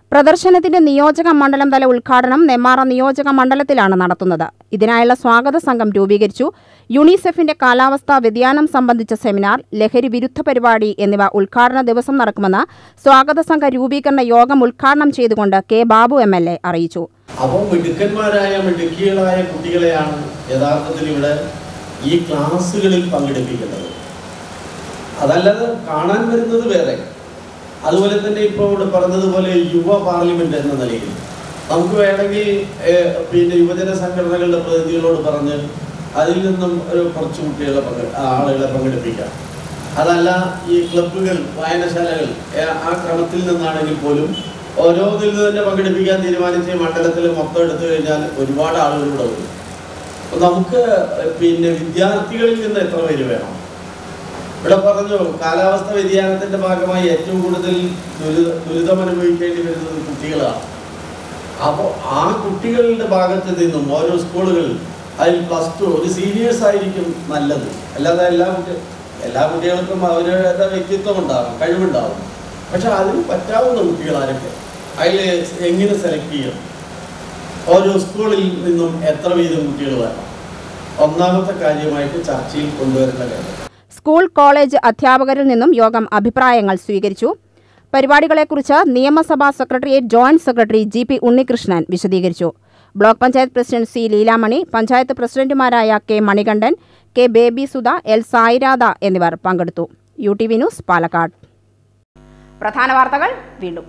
പ്രദർശനത്തിന്റെ നിയോജക മണ്ഡലം തല ഉദ്ഘാടനം നെന്മാറ നിയോജക മണ്ഡലത്തിലാണ് നടത്തുന്നത്. ഇതിനായുള്ള സ്വാഗത സംഘം രൂപീകരിച്ചു. യുണിസെഫിന്റെ കാലാവസ്ഥാ വ്യതിയാനം സംബന്ധിച്ച സെമിനാർ, ലഹരി വിരുദ്ധ പരിപാടി എന്നിവ ഉദ്ഘാടന ദിവസം നടക്കുമെന്ന് സ്വാഗത സംഘ രൂപീകരണ യോഗം ഉദ്ഘാടനം ചെയ്തുകൊണ്ട് കെ ബാബു MLA അറിയിച്ചു. അപ്പോൾ മിടുക്കികളായ കുട്ടികളെയാണ് യഥാർത്ഥത്തിൽ ഇവിടെ ഈ ക്ലാസ്സുകളിൽ പങ്കെടുപ്പിക്കുന്നത്. അതല്ലാതെ കാണാൻ വരുന്നത് വേറെ. അതുപോലെ തന്നെ ഇപ്പോൾ ഇവിടെ പറഞ്ഞതുപോലെ യുവ പാർലമെന്റ് എന്ന നിലയിൽ നമുക്ക് വേണമെങ്കിൽ യുവജന സംഘടനകളുടെ പ്രതിനിധികളോട് പറഞ്ഞ് അതിൽ നിന്നും കുറച്ച് ആളുകളെ പങ്കെടുപ്പിക്കാം. അതല്ല ഈ ക്ലബ്ബുകൾ, വായനശാലകൾ ആ ക്രമത്തിൽ നിന്നാണെങ്കിൽ പോലും ഓരോന്നിൽ നിന്ന് തന്നെ പങ്കെടുപ്പിക്കാൻ തീരുമാനിച്ച് മണ്ഡലത്തിൽ മൊത്തം എടുത്തു കഴിഞ്ഞാൽ ഒരുപാട് ആളുകൾ ഇവിടെ വരും. അപ്പോൾ നമുക്ക് വിദ്യാർത്ഥികളിൽ നിന്ന് എത്ര പേര് വേണം? ഇവിടെ പറഞ്ഞു കാലാവസ്ഥ വ്യതിയാനത്തിന്റെ ഭാഗമായി ഏറ്റവും കൂടുതൽ ദുരിതം അനുഭവിക്കേണ്ടി വരുന്നത് കുട്ടികളാണ്. അപ്പോൾ ആ കുട്ടികളുടെ ഭാഗത്ത് നിന്നും ഓരോ സ്കൂളുകൾ അതിൽ +2 ഒരു സീനിയേഴ്സ് ആയിരിക്കും നല്ലത്. അല്ലാതെ എല്ലാ കുട്ടികൾക്കും അവരുടെ വ്യക്തിത്വം ഉണ്ടാകും, കഴിവുണ്ടാകും. പക്ഷെ അതിന് പറ്റാവുന്ന കുട്ടികൾ ആരൊക്കെ, അതിൽ എങ്ങനെ സെലക്ട് ചെയ്യണം? ഓരോ സ്കൂളിൽ നിന്നും എത്ര വീതം കുട്ടികൾ വരണം? ഒന്നാമത്തെ കാര്യമായിട്ട് ചർച്ചയിൽ കൊണ്ടുവരേണ്ട കാര്യം. സ്കൂൾ കോളേജ് അധ്യാപകരിൽ നിന്നും യോഗം അഭിപ്രായങ്ങൾ സ്വീകരിച്ചു. പരിപാടികളെക്കുറിച്ച് നിയമസഭാ secretariat joint secretary GP Unnikrishnan വിശദീകരിച്ചു. Block panchayat president C Leelamani, panchayat പ്രസിഡന്റുമാരായ K Manikandan, K Baby Sudha, L Sairadha എന്നിവർ പങ്കെടുത്തു. UTV news Palakkad. പ്രധാന വാർത്തകൾ വീണ്ടും.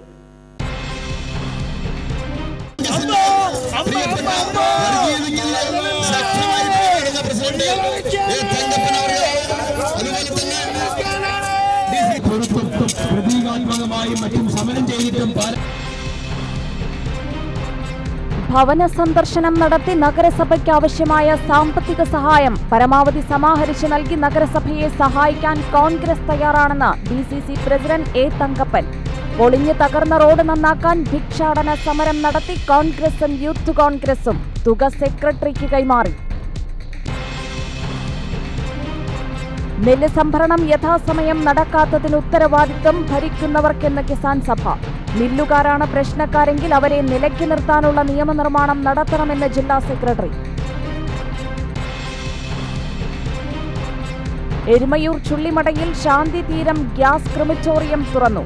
ഭവന സന്ദർശനം നടത്തി നഗരസഭയ്ക്ക് ആവശ്യമായ സാമ്പത്തിക സഹായം പരമാവധി സമാഹരിച്ച് നൽകി നഗരസഭയെ സഹായിക്കാൻ കോൺഗ്രസ് തയ്യാറാണെന്ന് DCC പ്രസിഡന്റ് A തങ്കപ്പൻ. പൊളിഞ്ഞു തകർന്ന റോഡ് നന്നാക്കാൻ ഭിക്ഷാടന സമരം നടത്തി കോൺഗ്രസും യൂത്ത് കോൺഗ്രസും. തുക സെക്രട്ടറിക്ക് കൈമാറി. നെല്ല് സംഭരണം യഥാസമയം നടക്കാത്തതിന് ഉത്തരവാദിത്വം ഭരിക്കുന്നവർക്കെന്ന് കിസാൻ സഭ. മില്ലുകാരാണ് പ്രശ്നക്കാരെങ്കിൽ അവരെ നിലയ്ക്ക് നിർത്താനുള്ള നിയമനിർമ്മാണം നടത്തണമെന്ന് ജില്ലാ സെക്രട്ടറി. എരുമയൂർ ചുള്ളിമടയിൽ ശാന്തി തീരം ഗ്യാസ് ക്രിമിറ്റോറിയം തുറന്നു.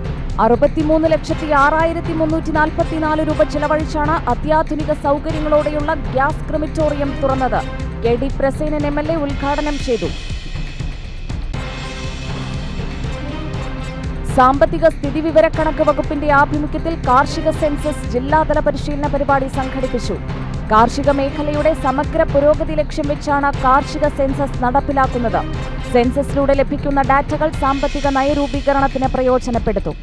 63,06,344 രൂപ ചിലവഴിച്ചാണ് അത്യാധുനിക സൗകര്യങ്ങളോടെയുള്ള ഗ്യാസ് ക്രിമിറ്റോറിയം തുറന്നത്. KD പ്രസേനൻ MLA ഉദ്ഘാടനം ചെയ്തു. സാമ്പത്തിക സ്ഥിതിവിവരക്കണക്ക് വകുപ്പിന്റെ ആഭിമുഖ്യത്തിൽ കാർഷിക സെൻസസ് ജില്ലാതല പരിശീലന പരിപാടി സംഘടിപ്പിച്ചു. കാർഷിക മേഖലയുടെ സമഗ്ര പുരോഗതി ലക്ഷ്യം വെച്ചാണ് കാർഷിക സെൻസസ് നടപ്പിലാക്കുന്നത്. സെൻസസിലൂടെ ലഭിക്കുന്ന ഡാറ്റകൾ സാമ്പത്തിക നയരൂപീകരണത്തിന് പ്രയോജനപ്പെടുത്തും.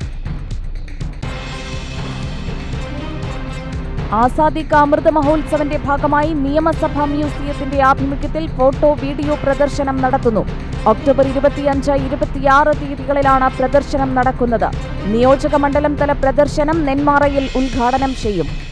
ആസാദി കാ അമൃത് മഹോത്സവന്റെ ഭാഗമായി നിയമസഭാ മ്യൂസിയത്തിന്റെ ആഭിമുഖ്യത്തിൽ ഫോട്ടോ വീഡിയോ പ്രദർശനം നടത്തുന്നു. ഒക്ടോബർ 25, 26 തീയതികളിലാണ് പ്രദർശനം നടക്കുന്നത്. നിയോജക മണ്ഡലം തല പ്രദർശനം നെന്മാറയിൽ ഉദ്ഘാടനം ചെയ്യും.